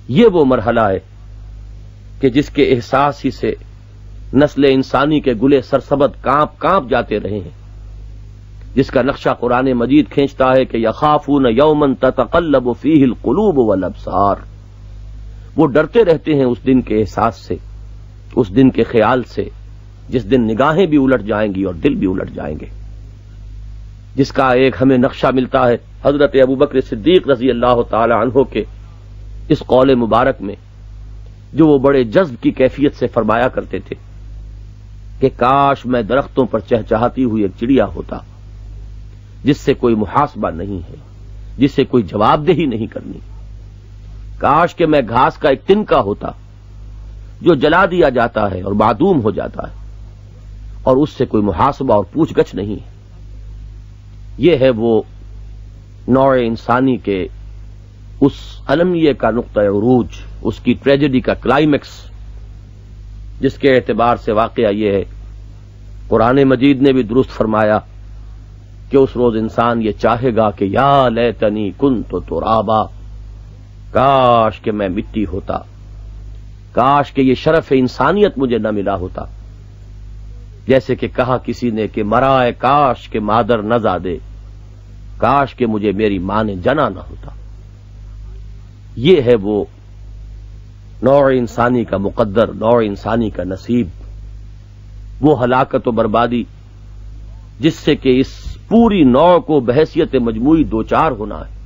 یہ وہ مرحلہ ہے کہ جس کے احساس ہی سے نسل انسانی کے گلے سرسبد کانپ کانپ جاتے رہے ہیں، جس کا نقشہ قرآن مجید کھینچتا ہے کہ یخافون یوما تتقلب فیہ القلوب والابصار، وہ ڈرتے رہتے ہیں اس دن کے احساس سے، اس دن کے خیال سے، جس دن نگاہیں بھی الٹ جائیں گی اور دل بھی الٹ جائیں گے، جس کا ایک ہمیں نقشہ ملتا ہے حضرت ابوبکر صدیق رضی اللہ تعالی عنہ کے اس قول مبارک میں، جو وہ بڑے جذب کی کیفیت سے فرمایا کرتے تھے کہ کاش میں درختوں پر چہچہاتی ہوئی ایک چڑیا ہوتا جس سے کوئی محاسبہ نہیں ہے، جس سے کوئی جواب دہی نہیں کرنی، کاش کہ میں گھاس کا ایک تنکا ہوتا جو جلا دیا جاتا ہے اور معدوم ہو جاتا ہے اور اس سے کوئی محاسبہ اور پوچھ گچھ نہیں ہے۔ یہ ہے وہ نوع انسانی کے اس المیہ کا نقطہ عروج، اس کی ٹریجڈی کا کلائمیکس، جس کے اعتبار سے واقعہ یہ ہے قرآن مجید نے بھی درست فرمایا کہ اس روز انسان یہ چاہے گا کہ یا لیتنی کنت ترابا، کاش کہ میں مٹی ہوتا، کاش کہ یہ شرف انسانیت مجھے نہ ملا ہوتا، جیسے کہ کہا کسی نے کہ مرائے کاش کہ مادر نہ زادے، کاش کہ مجھے میری ماں نے جنا نہ ہوتا۔ یہ ہے وہ نوع انسانی کا مقدر، نوع انسانی کا نصیب، وہ ہلاکت و بربادی جس سے کہ اس پوری نوع کو بحیثیت مجموعی دوچار ہونا ہے،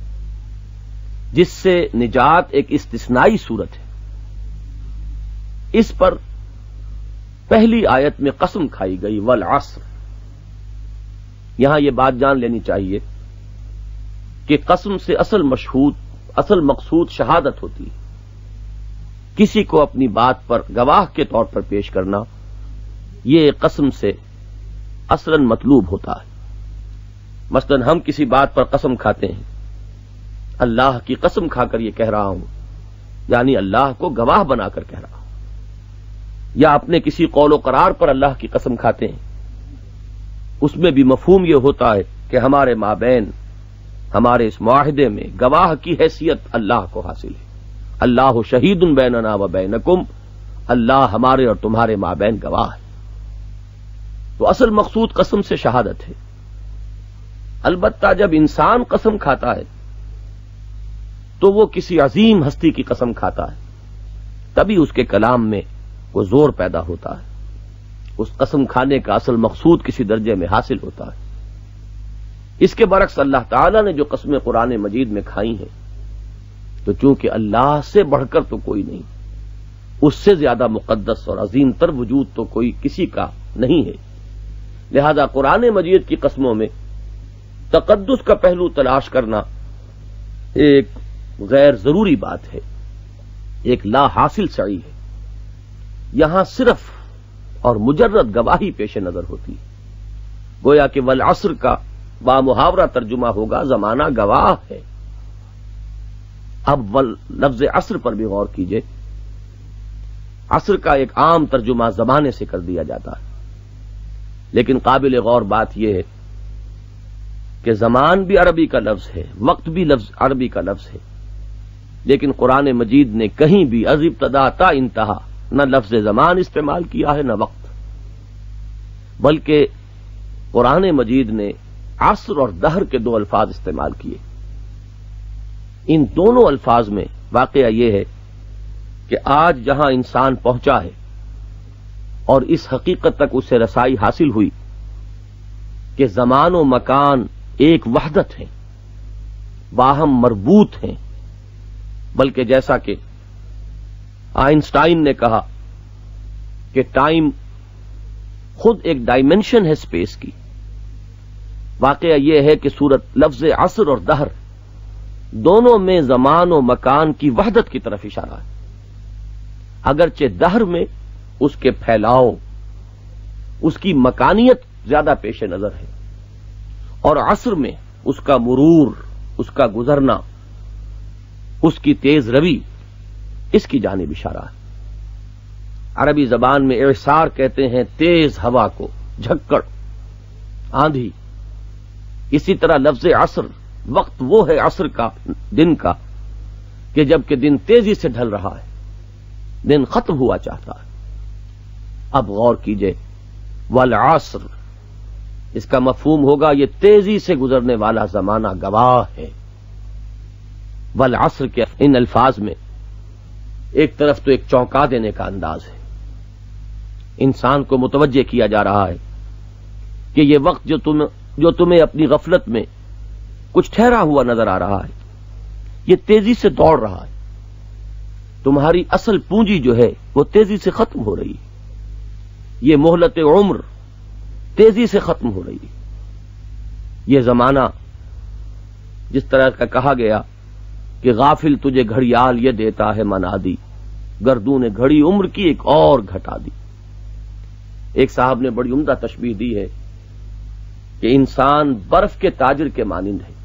جس سے نجات ایک استثنائی صورت ہے۔ اس پر پہلی آیت میں قسم کھائی گئی والعصر۔ یہاں یہ بات جان لینی چاہیے کہ قسم سے اصل مقصود شہادت ہوتی ہے، کسی کو اپنی بات پر گواہ کے طور پر پیش کرنا، یہ قسم سے اصلاً مطلوب ہوتا ہے۔ مثلاً ہم کسی بات پر قسم کھاتے ہیں، اللہ کی قسم کھا کر یہ کہہ رہا ہوں، یعنی اللہ کو گواہ بنا کر کہہ رہا ہوں، یا اپنے کسی قول و قرار پر اللہ کی قسم کھاتے ہیں، اس میں بھی مفہوم یہ ہوتا ہے کہ ہمارے مابین، ہمارے اس معاہدے میں گواہ کی حیثیت اللہ کو حاصل ہے۔ اللہ شہید بیننا و بینکم، اللہ ہمارے اور تمہارے مابین گواہ ہے۔ تو اصل مقصود قسم سے شہادت ہے۔ البتہ جب انسان قسم کھاتا ہے تو وہ کسی عظیم ہستی کی قسم کھاتا ہے، تبھی اس کے کلام میں وہ زور پیدا ہوتا ہے، اس قسم کھانے کا اصل مقصود کسی درجے میں حاصل ہوتا ہے۔ اس کے برعکس اللہ تعالیٰ نے جو قسمیں قرآن مجید میں کھائی ہیں، تو چونکہ اللہ سے بڑھ کر تو کوئی نہیں، اس سے زیادہ مقدس اور عظیم تر وجود تو کوئی کسی کا نہیں ہے، لہذا قرآن مجید کی قسموں میں تقدس کا پہلو تلاش کرنا ایک غیر ضروری بات ہے، ایک لا حاصل سعی ہے۔ یہاں صرف اور مجرد گواہی پیش نظر ہوتی ہے، گویا کہ والعصر کا بامحاورہ ترجمہ ہوگا زمانہ گواہ ہے۔ اب لفظ عصر پر بھی غور کیجئے، عصر کا ایک عام ترجمہ زمانے سے کر دیا جاتا ہے، لیکن قابل غور بات یہ ہے کہ زمان بھی عربی کا لفظ ہے، وقت بھی عربی کا لفظ ہے، لیکن قرآن مجید نے کہیں بھی از ابتدا تا انتہا نہ لفظ زمان استعمال کیا ہے نہ وقت، بلکہ قرآن مجید نے عصر اور دہر کے دو الفاظ استعمال کیے۔ ان دونوں الفاظ میں واقعہ یہ ہے کہ آج جہاں انسان پہنچا ہے اور اس حقیقت تک اسے رسائی حاصل ہوئی کہ زمان و مکان ایک وحدت ہیں، باہم مربوط ہیں، بلکہ جیسا کہ آئنسٹائن نے کہا کہ ٹائم خود ایک ڈائمنشن ہے اسپیس کی، واقعہ یہ ہے کہ صورت لفظ عصر اور دہر دونوں میں زمان و مکان کی وحدت کی طرف اشارہ ہے، اگرچہ دہر میں اس کے پھیلاؤ، اس کی مکانیت زیادہ پیش نظر ہے، اور عصر میں اس کا مرور، اس کا گزرنا، اس کی تیز روی، اس کی جانب اشارہ ہے۔ عربی زبان میں اعصار کہتے ہیں تیز ہوا کو، جھکڑ، آندھی۔ اسی طرح لفظ عصر، وقت وہ ہے عصر کا، دن کا، کہ جبکہ دن تیزی سے ڈھل رہا ہے، دن ختم ہوا چاہتا ہے۔ اب غور کیجئے، والعصر، اس کا مفہوم ہوگا یہ تیزی سے گزرنے والا زمانہ گواہ ہے۔ والعصر کے ان الفاظ میں ایک طرف تو ایک چونکا دینے کا انداز ہے، انسان کو متوجہ کیا جا رہا ہے کہ یہ وقت جو تمہیں اپنی غفلت میں کچھ ٹھہرا ہوا نظر آ رہا ہے، یہ تیزی سے دوڑ رہا ہے۔ تمہاری اصل پونجی جو ہے وہ تیزی سے ختم ہو رہی ہے، یہ مہلت عمر تیزی سے ختم ہو رہی ہے۔ یہ زمانہ جس طرح کا کہا گیا کہ غافل تجھے گھڑیال یہ دیتا ہے منادی، گردوں نے گھڑی عمر کی ایک اور گھٹا دی۔ ایک صاحب نے بڑی عمدہ تشبیہ دی ہے کہ انسان برف کے تاجر کے مانند ہے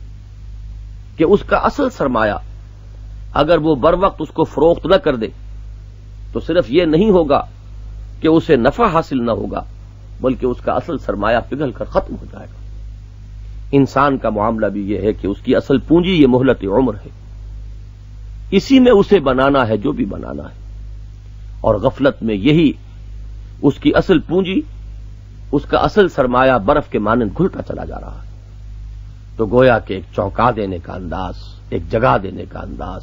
کہ اس کا اصل سرمایہ اگر وہ بر وقت اس کو فروخت نہ کر دے تو صرف یہ نہیں ہوگا کہ اسے نفع حاصل نہ ہوگا، بلکہ اس کا اصل سرمایہ پگھل کر ختم ہو جائے گا۔ انسان کا معاملہ بھی یہ ہے کہ اس کی اصل پونجی یہ مہلت عمر ہے، اسی میں اسے بنانا ہے جو بھی بنانا ہے، اور غفلت میں یہی اس کی اصل پونجی، اس کا اصل سرمایہ برف کے مانند گھلتا چلا جا رہا ہے۔ تو گویا کہ ایک چونکا دینے کا انداز، ایک جگہ دینے کا انداز،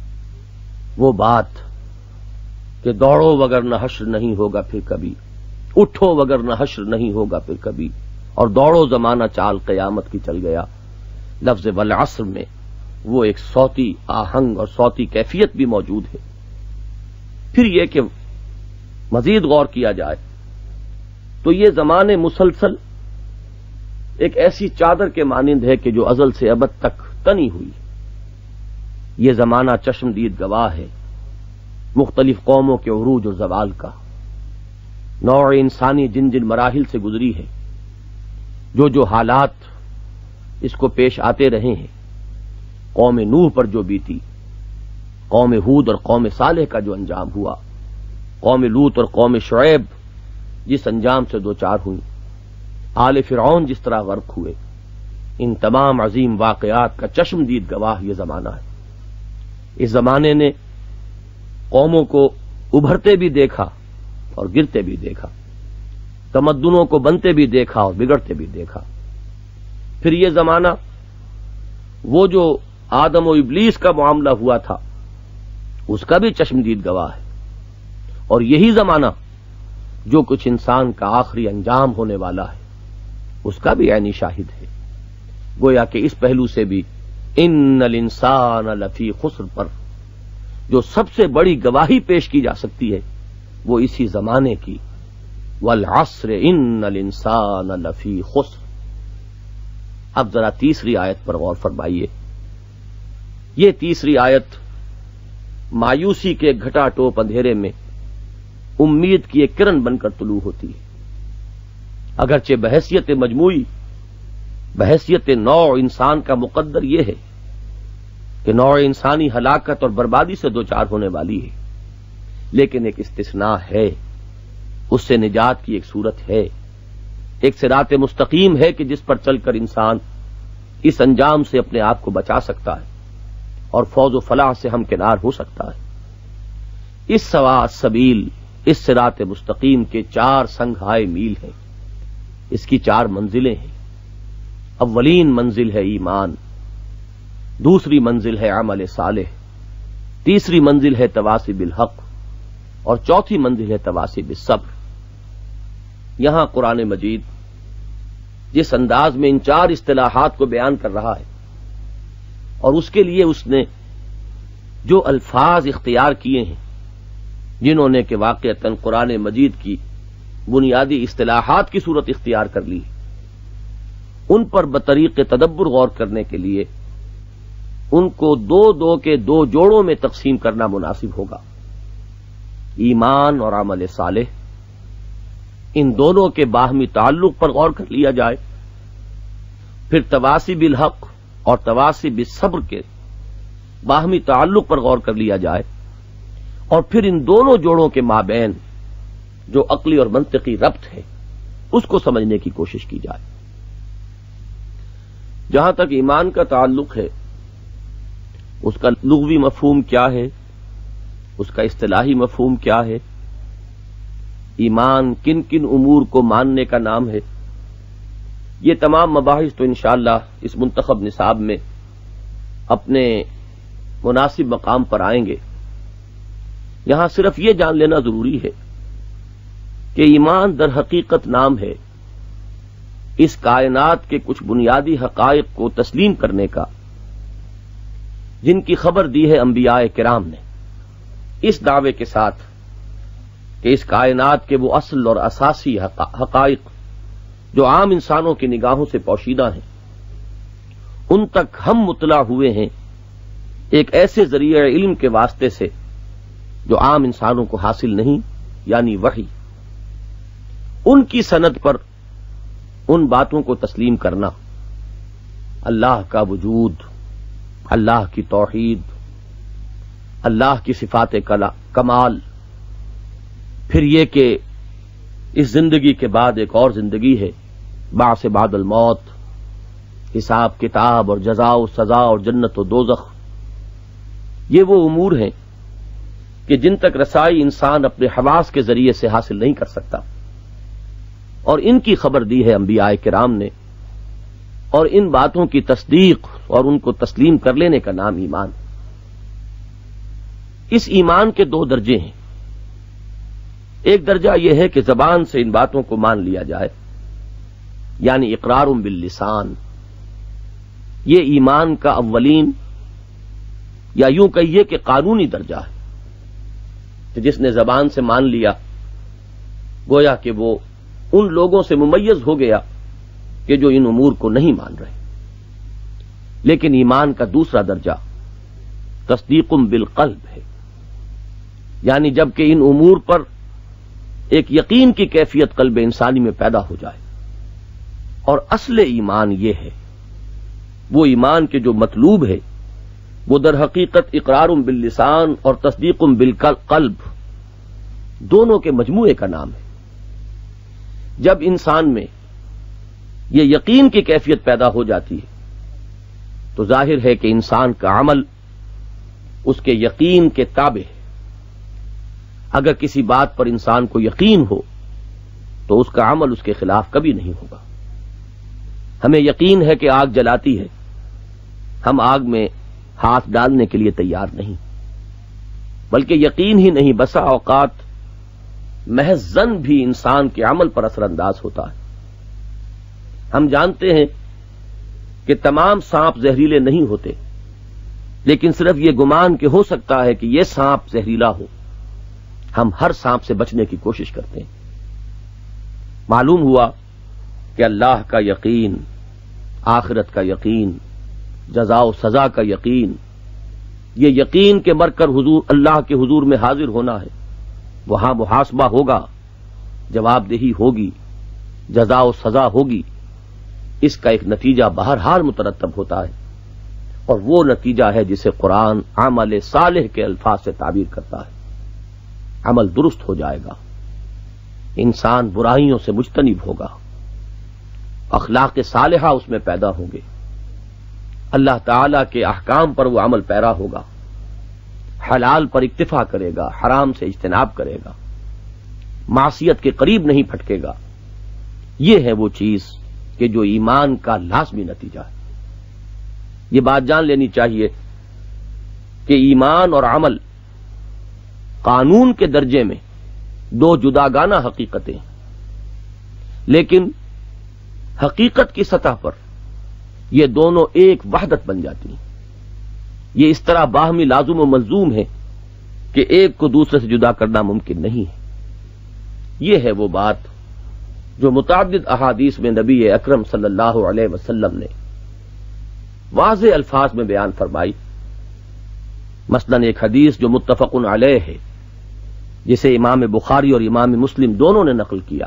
وہ بات کہ دوڑو وگرنہ حشر نہیں ہوگا پھر کبھی، اٹھو وگرنہ حشر نہیں ہوگا پھر کبھی، اور دوڑو زمانہ چال قیامت کی چل گیا۔ لفظ والعصر میں وہ ایک صوتی آہنگ اور صوتی کیفیت بھی موجود ہے۔ پھر یہ کہ مزید غور کیا جائے تو یہ زمانے مسلسل ایک ایسی چادر کے مانند ہے کہ جو ازل سے ابد تک تنی ہوئی۔ یہ زمانہ چشمدید گواہ ہے مختلف قوموں کے عروج و زوال کا۔ نوع انسانی جن جن مراحل سے گزری ہے، جو حالات اس کو پیش آتے رہے ہیں، قوم نوح پر جو بیتی، قوم ہود اور قوم صالح کا جو انجام ہوا، قوم لوط اور قوم شعیب جس انجام سے دوچار ہوئی، آل فرعون جس طرح غرق ہوئے، ان تمام عظیم واقعات کا چشمدید گواہ یہ زمانہ ہے۔ اس زمانے نے قوموں کو ابھرتے بھی دیکھا اور گرتے بھی دیکھا، تمدنوں کو بنتے بھی دیکھا اور بگڑتے بھی دیکھا۔ پھر یہ زمانہ وہ جو آدم و ابلیس کا معاملہ ہوا تھا اس کا بھی چشمدید گواہ ہے، اور یہی زمانہ جو کچھ انسان کا آخری انجام ہونے والا ہے اس کا بھی عینی شاہد ہے۔ گویا کہ اس پہلو سے بھی ان الانسان لفی خسر پر جو سب سے بڑی گواہی پیش کی جا سکتی ہے وہ اسی زمانے کی، والعصر ان الانسان لفی خسر۔ اب ذرا تیسری آیت پر غور فرمائیے۔ یہ تیسری آیت مایوسی کے گھٹا ٹوپ اندھیرے میں امید کی ایک کرن بن کر طلوع ہوتی ہے۔ اگرچہ بحیثیت مجموعی، بحیثیت نوع انسان کا مقدر یہ ہے کہ نوع انسانی ہلاکت اور بربادی سے دوچار ہونے والی ہے، لیکن ایک استثناء ہے، اس سے نجات کی ایک صورت ہے، ایک صراط مستقیم ہے کہ جس پر چل کر انسان اس انجام سے اپنے آپ کو بچا سکتا ہے اور فوز و فلاح سے ہمکنار ہو سکتا ہے۔ اس سوا سبیل، اس صراط مستقیم کے 4 سنگھائے میل ہیں، اس کی 4 منزلیں ہیں۔ اولین منزل ہے ایمان، دوسری منزل ہے عمل صالح، تیسری منزل ہے تواصی بالحق، اور چوتھی منزل ہے تواصی بالصبر۔ یہاں قرآن مجید جس انداز میں ان 4 اصطلاحات کو بیان کر رہا ہے اور اس کے لیے اس نے جو الفاظ اختیار کیے ہیں جنہوں نے کہ واقعتاً قرآن مجید کی بنیادی اصطلاحات کی صورت اختیار کر لی، ان پر بطریق تدبر غور کرنے کے لیے ان کو 2 کے 2 جوڑوں میں تقسیم کرنا مناسب ہوگا۔ ایمان اور عمل صالح، ان دونوں کے باہمی تعلق پر غور کر لیا جائے، پھر تواصی بالحق اور تواصی بالصبر کے باہمی تعلق پر غور کر لیا جائے، اور پھر ان دونوں جوڑوں کے مابین جو عقلی اور منطقی ربط ہے اس کو سمجھنے کی کوشش کی جائے۔ جہاں تک ایمان کا تعلق ہے اس کا لغوی مفہوم کیا ہے، اس کا اصطلاحی مفہوم کیا ہے، ایمان کن کن امور کو ماننے کا نام ہے، یہ تمام مباحث تو انشاءاللہ اس منتخب نصاب میں اپنے مناسب مقام پر آئیں گے۔ یہاں صرف یہ جان لینا ضروری ہے کہ ایمان در حقیقت نام ہے اس کائنات کے کچھ بنیادی حقائق کو تسلیم کرنے کا، جن کی خبر دی ہے انبیاء کرام نے، اس دعوے کے ساتھ کہ اس کائنات کے وہ اصل اور اساسی حقائق جو عام انسانوں کی نگاہوں سے پوشیدہ ہیں، ان تک ہم مطلع ہوئے ہیں ایک ایسے ذریعہ علم کے واسطے سے جو عام انسانوں کو حاصل نہیں، یعنی وحی۔ ان کی سند پر ان باتوں کو تسلیم کرنا، اللہ کا وجود، اللہ کی توحید، اللہ کی صفات کمال، پھر یہ کہ اس زندگی کے بعد ایک اور زندگی ہے، بعث بعد الموت، حساب کتاب اور جزا و سزا اور جنت و دوزخ، یہ وہ امور ہیں کہ جن تک رسائی انسان اپنے حواس کے ذریعے سے حاصل نہیں کر سکتا، اور ان کی خبر دی ہے انبیاء کرام نے، اور ان باتوں کی تصدیق اور ان کو تسلیم کر لینے کا نام ایمان۔ اس ایمان کے دو درجے ہیں، ایک درجہ یہ ہے کہ زبان سے ان باتوں کو مان لیا جائے، یعنی اقرار باللسان، یہ ایمان کا اولین یا یوں کہیے کہ قانونی درجہ ہے کہ جس نے زبان سے مان لیا گویا کہ وہ ان لوگوں سے ممیز ہو گیا کہ جو ان امور کو نہیں مان رہے۔ لیکن ایمان کا دوسرا درجہ تصدیق بالقلب ہے، یعنی جب کہ ان امور پر ایک یقین کی کیفیت قلب انسانی میں پیدا ہو جائے، اور اصل ایمان یہ ہے، وہ ایمان کے جو مطلوب ہے وہ در حقیقت اقرار باللسان اور تصدیق بالقلب دونوں کے مجموعے کا نام ہے۔ جب انسان میں یہ یقین کی کیفیت پیدا ہو جاتی ہے تو ظاہر ہے کہ انسان کا عمل اس کے یقین کے تابع ہے۔ اگر کسی بات پر انسان کو یقین ہو تو اس کا عمل اس کے خلاف کبھی نہیں ہوگا۔ ہمیں یقین ہے کہ آگ جلاتی ہے، ہم آگ میں ہاتھ ڈالنے کے لیے تیار نہیں، بلکہ یقین ہی نہیں، بسا اوقات محض ظن بھی انسان کے عمل پر اثر انداز ہوتا ہے۔ ہم جانتے ہیں کہ تمام سانپ زہریلے نہیں ہوتے، لیکن صرف یہ گمان کہ ہو سکتا ہے کہ یہ سانپ زہریلا ہو، ہم ہر سانپ سے بچنے کی کوشش کرتے ہیں۔ معلوم ہوا کہ اللہ کا یقین، آخرت کا یقین، جزا و سزا کا یقین، یہ یقین کے مر کر حضور اللہ کے حضور میں حاضر ہونا ہے، وہاں محاسبہ ہوگا، جواب دہی ہوگی، جزا و سزا ہوگی، اس کا ایک نتیجہ بہرحال مترتب ہوتا ہے، اور وہ نتیجہ ہے جسے قرآن عمل صالح کے الفاظ سے تعبیر کرتا ہے۔ عمل درست ہو جائے گا، انسان برائیوں سے مجتنب ہوگا، اخلاق صالحہ اس میں پیدا ہوں گے، اللہ تعالی کے احکام پر وہ عمل پیرا ہوگا، حلال پر اکتفا کرے گا، حرام سے اجتناب کرے گا، معصیت کے قریب نہیں پھٹکے گا۔ یہ ہے وہ چیز کہ جو ایمان کا لازمی نتیجہ ہے۔ یہ بات جان لینی چاہیے کہ ایمان اور عمل قانون کے درجے میں دو جداگانہ حقیقتیں ہیں، لیکن حقیقت کی سطح پر یہ دونوں ایک وحدت بن جاتی ہیں۔ یہ اس طرح باہمی لازم و ملزوم ہے کہ ایک کو دوسرے سے جدا کرنا ممکن نہیں ہے۔ یہ ہے وہ بات جو متعدد احادیث میں نبی اکرم صلی اللہ علیہ وسلم نے واضح الفاظ میں بیان فرمائی۔ مثلا ایک حدیث جو متفق علیہ ہے، جسے امام بخاری اور امام مسلم دونوں نے نقل کیا،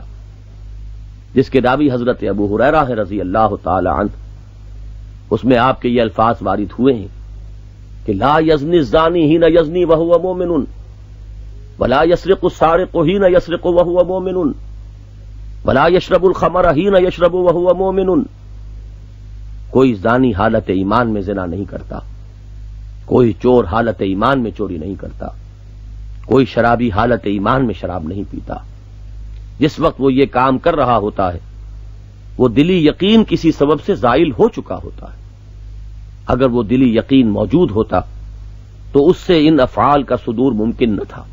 جس کے راوی حضرت ابو ہریرہ ہیں رضی اللہ تعالی عنہ، اس میں آپ کے یہ الفاظ وارد ہوئے ہیں کہ لا یزنی الزانی حین یزنی وہو مؤمن ولا یسرق السارق حین یسرق وہو مؤمن ولا یشرب الخمر حین یشرب وہو مؤمن۔ کوئی زانی حالت ایمان میں زنا نہیں کرتا، کوئی چور حالت ایمان میں چوری نہیں کرتا، کوئی شرابی حالت ایمان میں شراب نہیں پیتا۔ جس وقت وہ یہ کام کر رہا ہوتا ہے وہ دلی یقین کسی سبب سے زائل ہو چکا ہوتا ہے۔ اگر وہ دلی یقین موجود ہوتا تو اس سے ان افعال کا صدور ممکن نہ تھا۔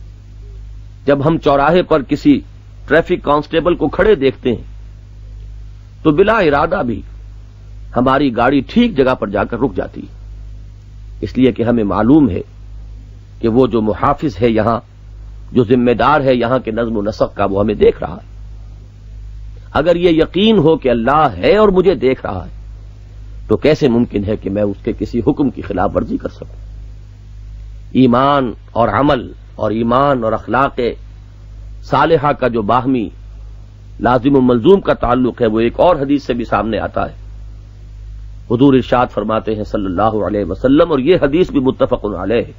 جب ہم چوراہے پر کسی ٹریفک کانسٹیبل کو کھڑے دیکھتے ہیں تو بلا ارادہ بھی ہماری گاڑی ٹھیک جگہ پر جا کر رک جاتی ہے، اس لیے کہ ہمیں معلوم ہے کہ وہ جو محافظ ہے یہاں، جو ذمہ دار ہے یہاں کے نظم و نسق کا، وہ ہمیں دیکھ رہا ہے۔ اگر یہ یقین ہو کہ اللہ ہے اور مجھے دیکھ رہا ہے تو کیسے ممکن ہے کہ میں اس کے کسی حکم کی خلاف ورزی کر سکوں؟ ایمان اور عمل اور ایمان اور اخلاق صالحہ کا جو باہمی لازم و ملزوم کا تعلق ہے وہ ایک اور حدیث سے بھی سامنے آتا ہے۔ حضور ارشاد فرماتے ہیں صلی اللہ علیہ وسلم، اور یہ حدیث بھی متفق علیہ ہے،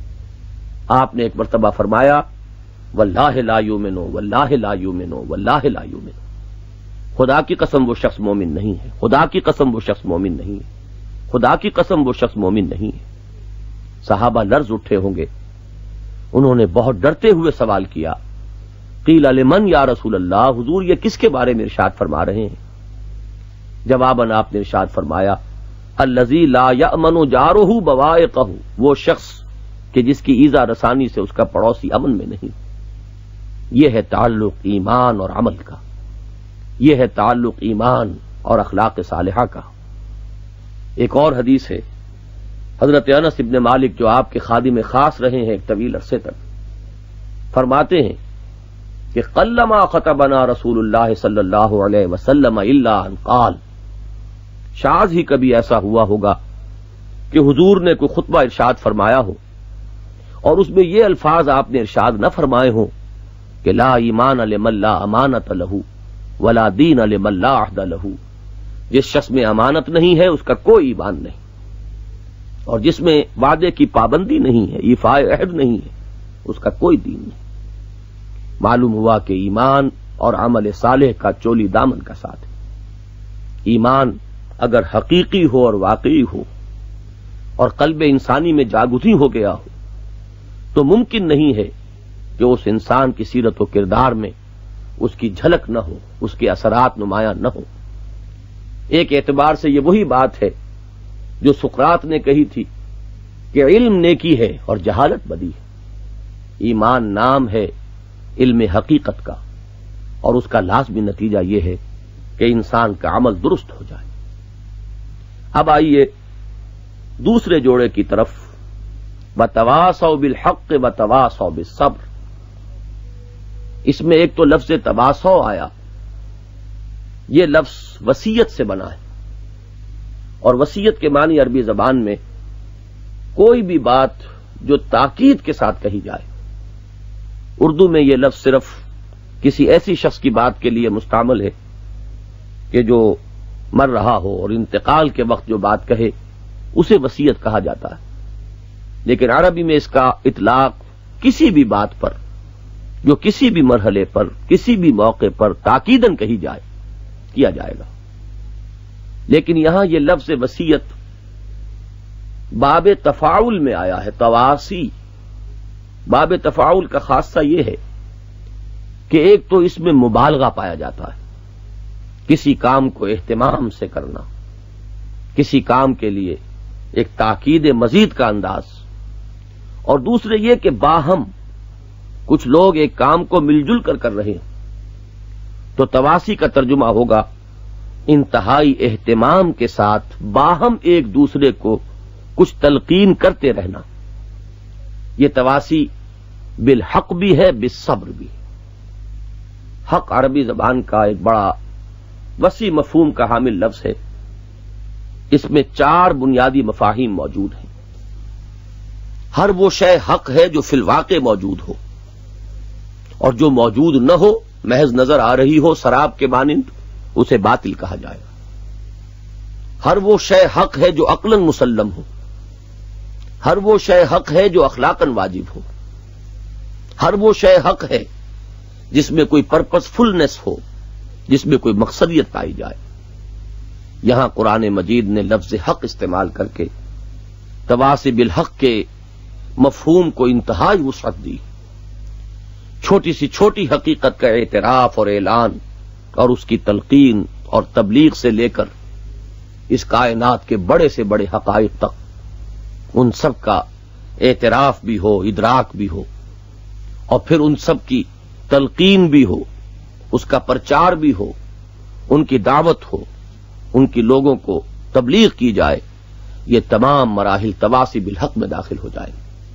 آپ نے ایک مرتبہ فرمایا واللہ لا یؤمنو واللہ لا یؤمنو واللہ لا یؤمنو، خدا کی قسم وہ شخص مومن نہیں ہے، خدا کی قسم وہ شخص مومن نہیں ہے، خدا کی قسم وہ شخص مومن نہیں ہے۔ صحابہ لرز اٹھے ہوں گے، انہوں نے بہت ڈرتے ہوئے سوال کیا، قیل لمن یا رسول اللہ، حضور یہ کس کے بارے میں ارشاد فرما رہے ہیں؟ جواباً آپ نے ارشاد فرمایا الذی لا یأمن جارہ بوائقہ، وہ شخص کہ جس کی ایذا رسانی سے اس کا پڑوسی امن میں نہیں۔ یہ ہے تعلق ایمان اور عمل کا، یہ ہے تعلق ایمان اور اخلاق صالحہ کا۔ ایک اور حدیث ہے، حضرت انس ابن مالک جو آپ کے خادم خاص رہے ہیں ایک طویل عرصے تک، فرماتے ہیں کہ قلما خطبنا رسول اللہ صلی اللہ علیہ وسلم الا ان قال، شاذ ہی کبھی ایسا ہوا ہوگا کہ حضور نے کوئی خطبہ ارشاد فرمایا ہو اور اس میں یہ الفاظ آپ نے ارشاد نہ فرمائے ہوں کہ لا ایمان لمن لا امانت لہ ولا دین لمن لا عہد لہ، جس شخص میں امانت نہیں ہے اس کا کوئی ایمان نہیں، اور جس میں وعدے کی پابندی نہیں ہے، ایفاء عہد نہیں ہے، اس کا کوئی دین نہیں۔ معلوم ہوا کہ ایمان اور عمل صالح کا چولی دامن کا ساتھ ہے۔ ایمان اگر حقیقی ہو اور واقعی ہو اور قلب انسانی میں جاگزی ہو گیا ہو تو ممکن نہیں ہے کہ اس انسان کی سیرت و کردار میں اس کی جھلک نہ ہو، اس کے اثرات نمایاں نہ ہو۔ ایک اعتبار سے یہ وہی بات ہے جو سقراط نے کہی تھی کہ علم نیکی ہے اور جہالت بدی ہے۔ ایمان نام ہے علم حقیقت کا، اور اس کا لازمی نتیجہ یہ ہے کہ انسان کا عمل درست ہو جائے۔ اب آئیے دوسرے جوڑے کی طرف، وتواصوا بالحق وتواصوا بالصبر۔ اس میں ایک تو لفظ تواصوا آیا، یہ لفظ وصیت سے بنا ہے، اور وصیت کے معنی عربی زبان میں کوئی بھی بات جو تاکید کے ساتھ کہی جائے۔ اردو میں یہ لفظ صرف کسی ایسی شخص کی بات کے لیے مستعمل ہے کہ جو مر رہا ہو اور انتقال کے وقت جو بات کہے اسے وصیت کہا جاتا ہے، لیکن عربی میں اس کا اطلاق کسی بھی بات پر جو کسی بھی مرحلے پر کسی بھی موقع پر تاکیداً کہی جائے کیا جائے گا۔ لیکن یہاں یہ لفظ وصیت باب تفاعل میں آیا ہے، تواسی۔ باب تفاعل کا خاصہ یہ ہے کہ ایک تو اس میں مبالغہ پایا جاتا ہے، کسی کام کو اہتمام سے کرنا، کسی کام کے لیے ایک تاکید مزید کا انداز، اور دوسرے یہ کہ باہم کچھ لوگ ایک کام کو مل جل کر رہے ہیں، تو تواسی کا ترجمہ ہوگا انتہائی اہتمام کے ساتھ باہم ایک دوسرے کو کچھ تلقین کرتے رہنا۔ یہ تواسی بالحق بھی ہے، بالصبر بھی۔ حق عربی زبان کا ایک بڑا وسیع مفہوم کا حامل لفظ ہے، اس میں 4 بنیادی مفاہیم موجود ہیں۔ ہر وہ شے حق ہے جو فی الواقع موجود ہو، اور جو موجود نہ ہو، محض نظر آ رہی ہو سراب کے مانند، اسے باطل کہا جائے گا۔ ہر وہ شے حق ہے جو عقلاً مسلم ہو، ہر وہ شے حق ہے جو اخلاقاً واجب ہو، ہر وہ شے حق ہے جس میں کوئی پرپس فلنس ہو، جس میں کوئی مقصدیت پائی جائے۔ یہاں قرآن مجید نے لفظ حق استعمال کر کے تواصی بالحق کے مفہوم کو انتہائی وسعت دی. چھوٹی سی چھوٹی حقیقت کا اعتراف اور اعلان اور اس کی تلقین اور تبلیغ سے لے کر اس کائنات کے بڑے سے بڑے حقائق تک ان سب کا اعتراف بھی ہو، ادراک بھی ہو، اور پھر ان سب کی تلقین بھی ہو، اس کا پرچار بھی ہو، ان کی دعوت ہو، ان کی لوگوں کو تبلیغ کی جائے. یہ تمام مراحل تواصی بالحق میں داخل ہو جائیں.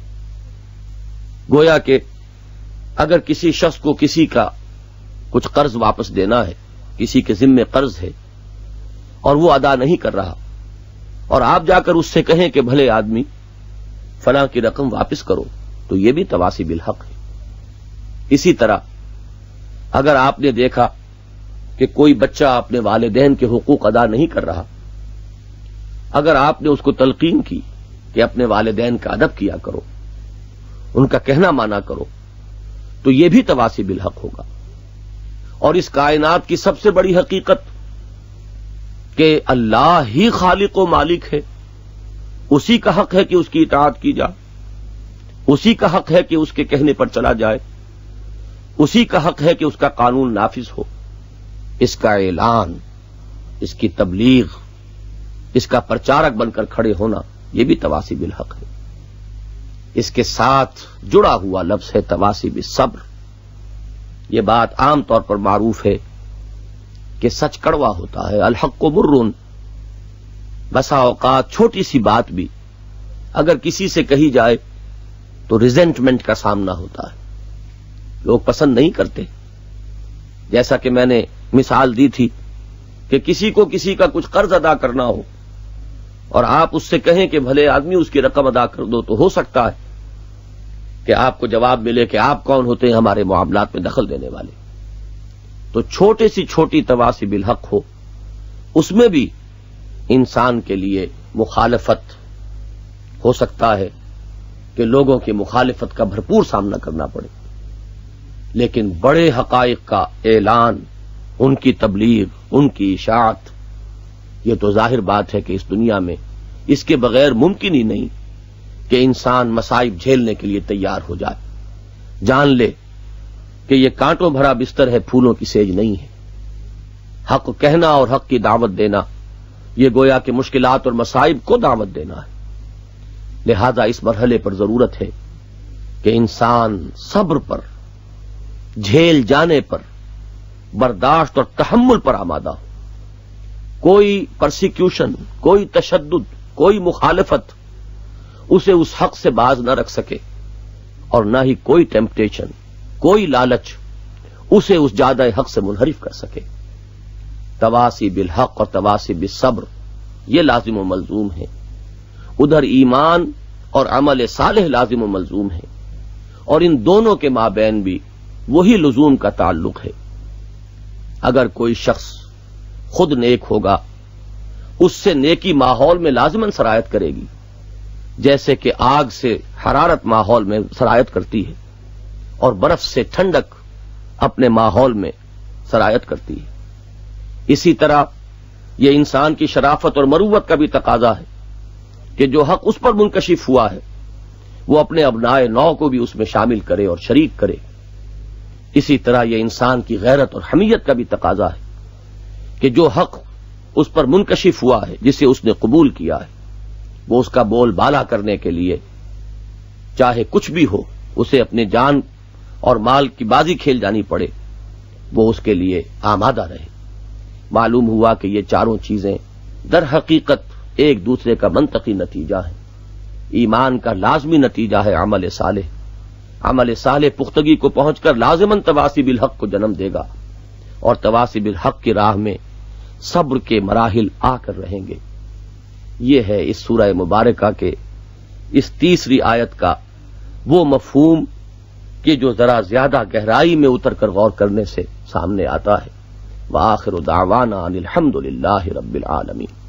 گویا کہ اگر کسی شخص کو کسی کا کچھ قرض واپس دینا ہے، کسی کے ذمے قرض ہے اور وہ ادا نہیں کر رہا، اور آپ جا کر اس سے کہیں کہ بھلے آدمی فلاں کی رقم واپس کرو، تو یہ بھی تواصی بالحق ہے. اسی طرح اگر آپ نے دیکھا کہ کوئی بچہ اپنے والدین کے حقوق ادا نہیں کر رہا، اگر آپ نے اس کو تلقین کی کہ اپنے والدین کا ادب کیا کرو، ان کا کہنا مانا کرو، تو یہ بھی تواصی بالحق ہوگا. اور اس کائنات کی سب سے بڑی حقیقت کہ اللہ ہی خالق و مالک ہے، اسی کا حق ہے کہ اس کی اطاعت کی جائے، اسی کا حق ہے کہ اس کے کہنے پر چلا جائے، اسی کا حق ہے کہ اس کا قانون نافذ ہو. اس کا اعلان، اس کی تبلیغ، اس کا پرچارک بن کر کھڑے ہونا، یہ بھی تواصی بالحق ہے. اس کے ساتھ جڑا ہوا لفظ ہے تواصی بالصبر. یہ بات عام طور پر معروف ہے کہ سچ کڑوا ہوتا ہے، الحق مر. بسا اوقات چھوٹی سی بات بھی اگر کسی سے کہی جائے تو ریزنٹمنٹ کا سامنا ہوتا ہے، لوگ پسند نہیں کرتے. جیسا کہ میں نے مثال دی تھی کہ کسی کو کسی کا کچھ قرض ادا کرنا ہو اور آپ اس سے کہیں کہ بھلے آدمی اس کی رقم ادا کر دو، تو ہو سکتا ہے کہ آپ کو جواب ملے کہ آپ کون ہوتے ہیں ہمارے معاملات میں دخل دینے والے. تو چھوٹے سی چھوٹی تواصی بالحق ہو، اس میں بھی انسان کے لیے مخالفت ہو سکتا ہے کہ لوگوں کی مخالفت کا بھرپور سامنا کرنا پڑے، لیکن بڑے حقائق کا اعلان، ان کی تبلیغ، ان کی اشاعت، یہ تو ظاہر بات ہے کہ اس دنیا میں اس کے بغیر ممکن ہی نہیں کہ انسان مصائب جھیلنے کے لیے تیار ہو جائے. جان لے کہ یہ کانٹوں بھرا بستر ہے، پھولوں کی سیج نہیں ہے. حق کہنا اور حق کی دعوت دینا، یہ گویا کہ مشکلات اور مصائب کو دعوت دینا ہے. لہذا اس مرحلے پر ضرورت ہے کہ انسان صبر پر، جھیل جانے پر، برداشت اور تحمل پر آمادہ ہو. کوئی پرسیکیوشن، کوئی تشدد، کوئی مخالفت اسے اس حق سے باز نہ رکھ سکے، اور نہ ہی کوئی ٹیمپٹیشن، کوئی لالچ اسے اس جادہ حق سے منحرف کر سکے. تواصی بالحق اور تواصی بالصبر یہ لازم و ملزوم ہے. ادھر ایمان اور عمل صالح لازم و ملزوم ہے، اور ان دونوں کے مابین بھی وہی لزوم کا تعلق ہے. اگر کوئی شخص خود نیک ہوگا، اس سے نیکی ماحول میں لازماً سرایت کرے گی، جیسے کہ آگ سے حرارت ماحول میں سرایت کرتی ہے اور برف سے ٹھنڈک اپنے ماحول میں سرایت کرتی ہے. اسی طرح یہ انسان کی شرافت اور مروت کا بھی تقاضا ہے کہ جو حق اس پر منکشف ہوا ہے وہ اپنے ابنائے نو کو بھی اس میں شامل کرے اور شریک کرے. اسی طرح یہ انسان کی غیرت اور حمیت کا بھی تقاضا ہے کہ جو حق اس پر منکشف ہوا ہے، جسے اس نے قبول کیا ہے، وہ اس کا بول بالا کرنے کے لیے چاہے کچھ بھی ہو، اسے اپنے جان اور مال کی بازی کھیل جانی پڑے، وہ اس کے لیے آمادہ رہے. معلوم ہوا کہ یہ چاروں چیزیں در حقیقت ایک دوسرے کا منطقی نتیجہ ہے. ایمان کا لازمی نتیجہ ہے عمل صالح. عمل صالح پختگی کو پہنچ کر لازماً تواصی بالحق کو جنم دے گا، اور تواصی بالحق کی راہ میں صبر کے مراحل آ کر رہیں گے. یہ ہے اس سورہ مبارکہ کے اس تیسری آیت کا وہ مفہوم کہ جو ذرا زیادہ گہرائی میں اتر کر غور کرنے سے سامنے آتا ہے. وآخر دعوانا ان الحمد للہ رب العالمین.